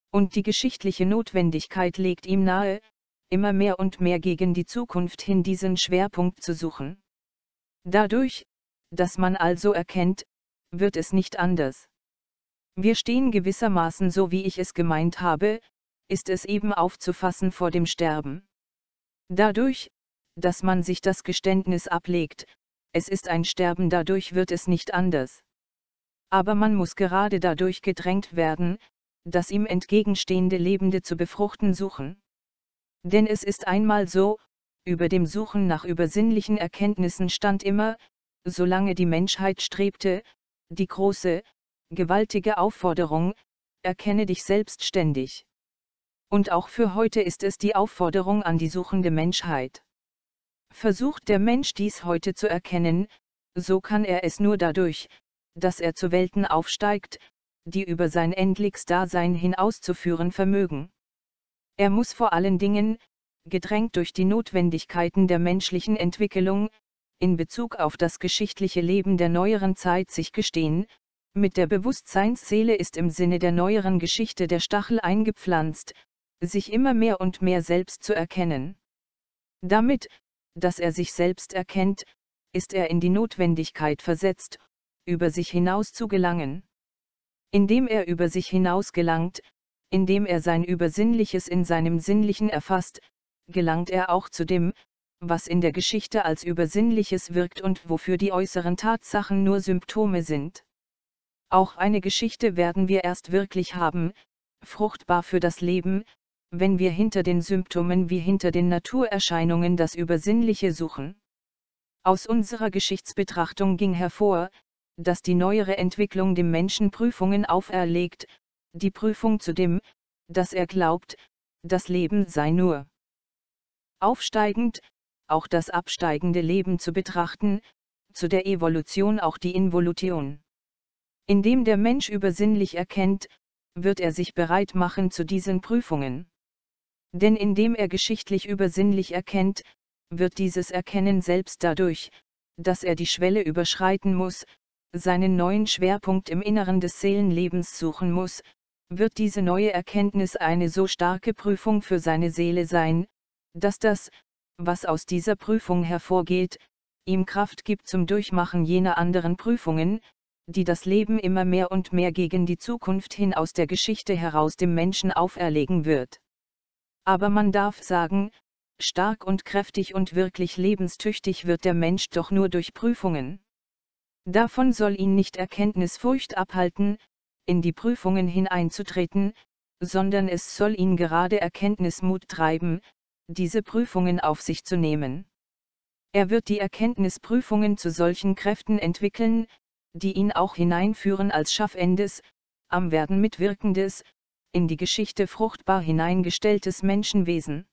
Und die geschichtliche Notwendigkeit legt ihm nahe, immer mehr und mehr gegen die Zukunft hin diesen Schwerpunkt zu suchen. Dadurch, dass man also erkennt, wird es nicht anders. Wir stehen gewissermaßen so wie ich es gemeint habe, ist es eben aufzufassen vor dem Sterben. Dadurch, dass man sich das Geständnis ablegt, es ist ein Sterben, dadurch wird es nicht anders. Aber man muss gerade dadurch gedrängt werden, das ihm entgegenstehende Lebende zu befruchten suchen. Denn es ist einmal so, über dem Suchen nach übersinnlichen Erkenntnissen stand immer, solange die Menschheit strebte, die große, gewaltige Aufforderung, erkenne dich selbstständig. Und auch für heute ist es die Aufforderung an die suchende Menschheit. Versucht der Mensch dies heute zu erkennen, so kann er es nur dadurch, dass er zu Welten aufsteigt, die über sein endliches Dasein hinauszuführen vermögen. Er muss vor allen Dingen, gedrängt durch die Notwendigkeiten der menschlichen Entwicklung, in Bezug auf das geschichtliche Leben der neueren Zeit sich gestehen, mit der Bewusstseinsseele ist im Sinne der neueren Geschichte der Stachel eingepflanzt, sich immer mehr und mehr selbst zu erkennen. Damit, dass er sich selbst erkennt, ist er in die Notwendigkeit versetzt, über sich hinaus zu gelangen. Indem er über sich hinaus gelangt, indem er sein Übersinnliches in seinem Sinnlichen erfasst, gelangt er auch zu dem, was in der Geschichte als Übersinnliches wirkt und wofür die äußeren Tatsachen nur Symptome sind. Auch eine Geschichte werden wir erst wirklich haben, fruchtbar für das Leben, wenn wir hinter den Symptomen wie hinter den Naturerscheinungen das Übersinnliche suchen. Aus unserer Geschichtsbetrachtung ging hervor, dass die neuere Entwicklung dem Menschen Prüfungen auferlegt, die Prüfung zu dem, dass er glaubt, das Leben sei nur aufsteigend, auch das absteigende Leben zu betrachten, zu der Evolution auch die Involution. Indem der Mensch übersinnlich erkennt, wird er sich bereit machen zu diesen Prüfungen. Denn indem er geschichtlich übersinnlich erkennt, wird dieses Erkennen selbst dadurch, dass er die Schwelle überschreiten muss, seinen neuen Schwerpunkt im Inneren des Seelenlebens suchen muss, wird diese neue Erkenntnis eine so starke Prüfung für seine Seele sein, dass das, was aus dieser Prüfung hervorgeht, ihm Kraft gibt zum Durchmachen jener anderen Prüfungen, die das Leben immer mehr und mehr gegen die Zukunft hin aus der Geschichte heraus dem Menschen auferlegen wird. Aber man darf sagen, stark und kräftig und wirklich lebenstüchtig wird der Mensch doch nur durch Prüfungen. Davon soll ihn nicht Erkenntnisfurcht abhalten, in die Prüfungen hineinzutreten, sondern es soll ihn gerade Erkenntnismut treiben, diese Prüfungen auf sich zu nehmen. Er wird die Erkenntnisprüfungen zu solchen Kräften entwickeln, die ihn auch hineinführen als schaffendes, am Werden mitwirkendes, in die Geschichte fruchtbar hineingestelltes Menschenwesen.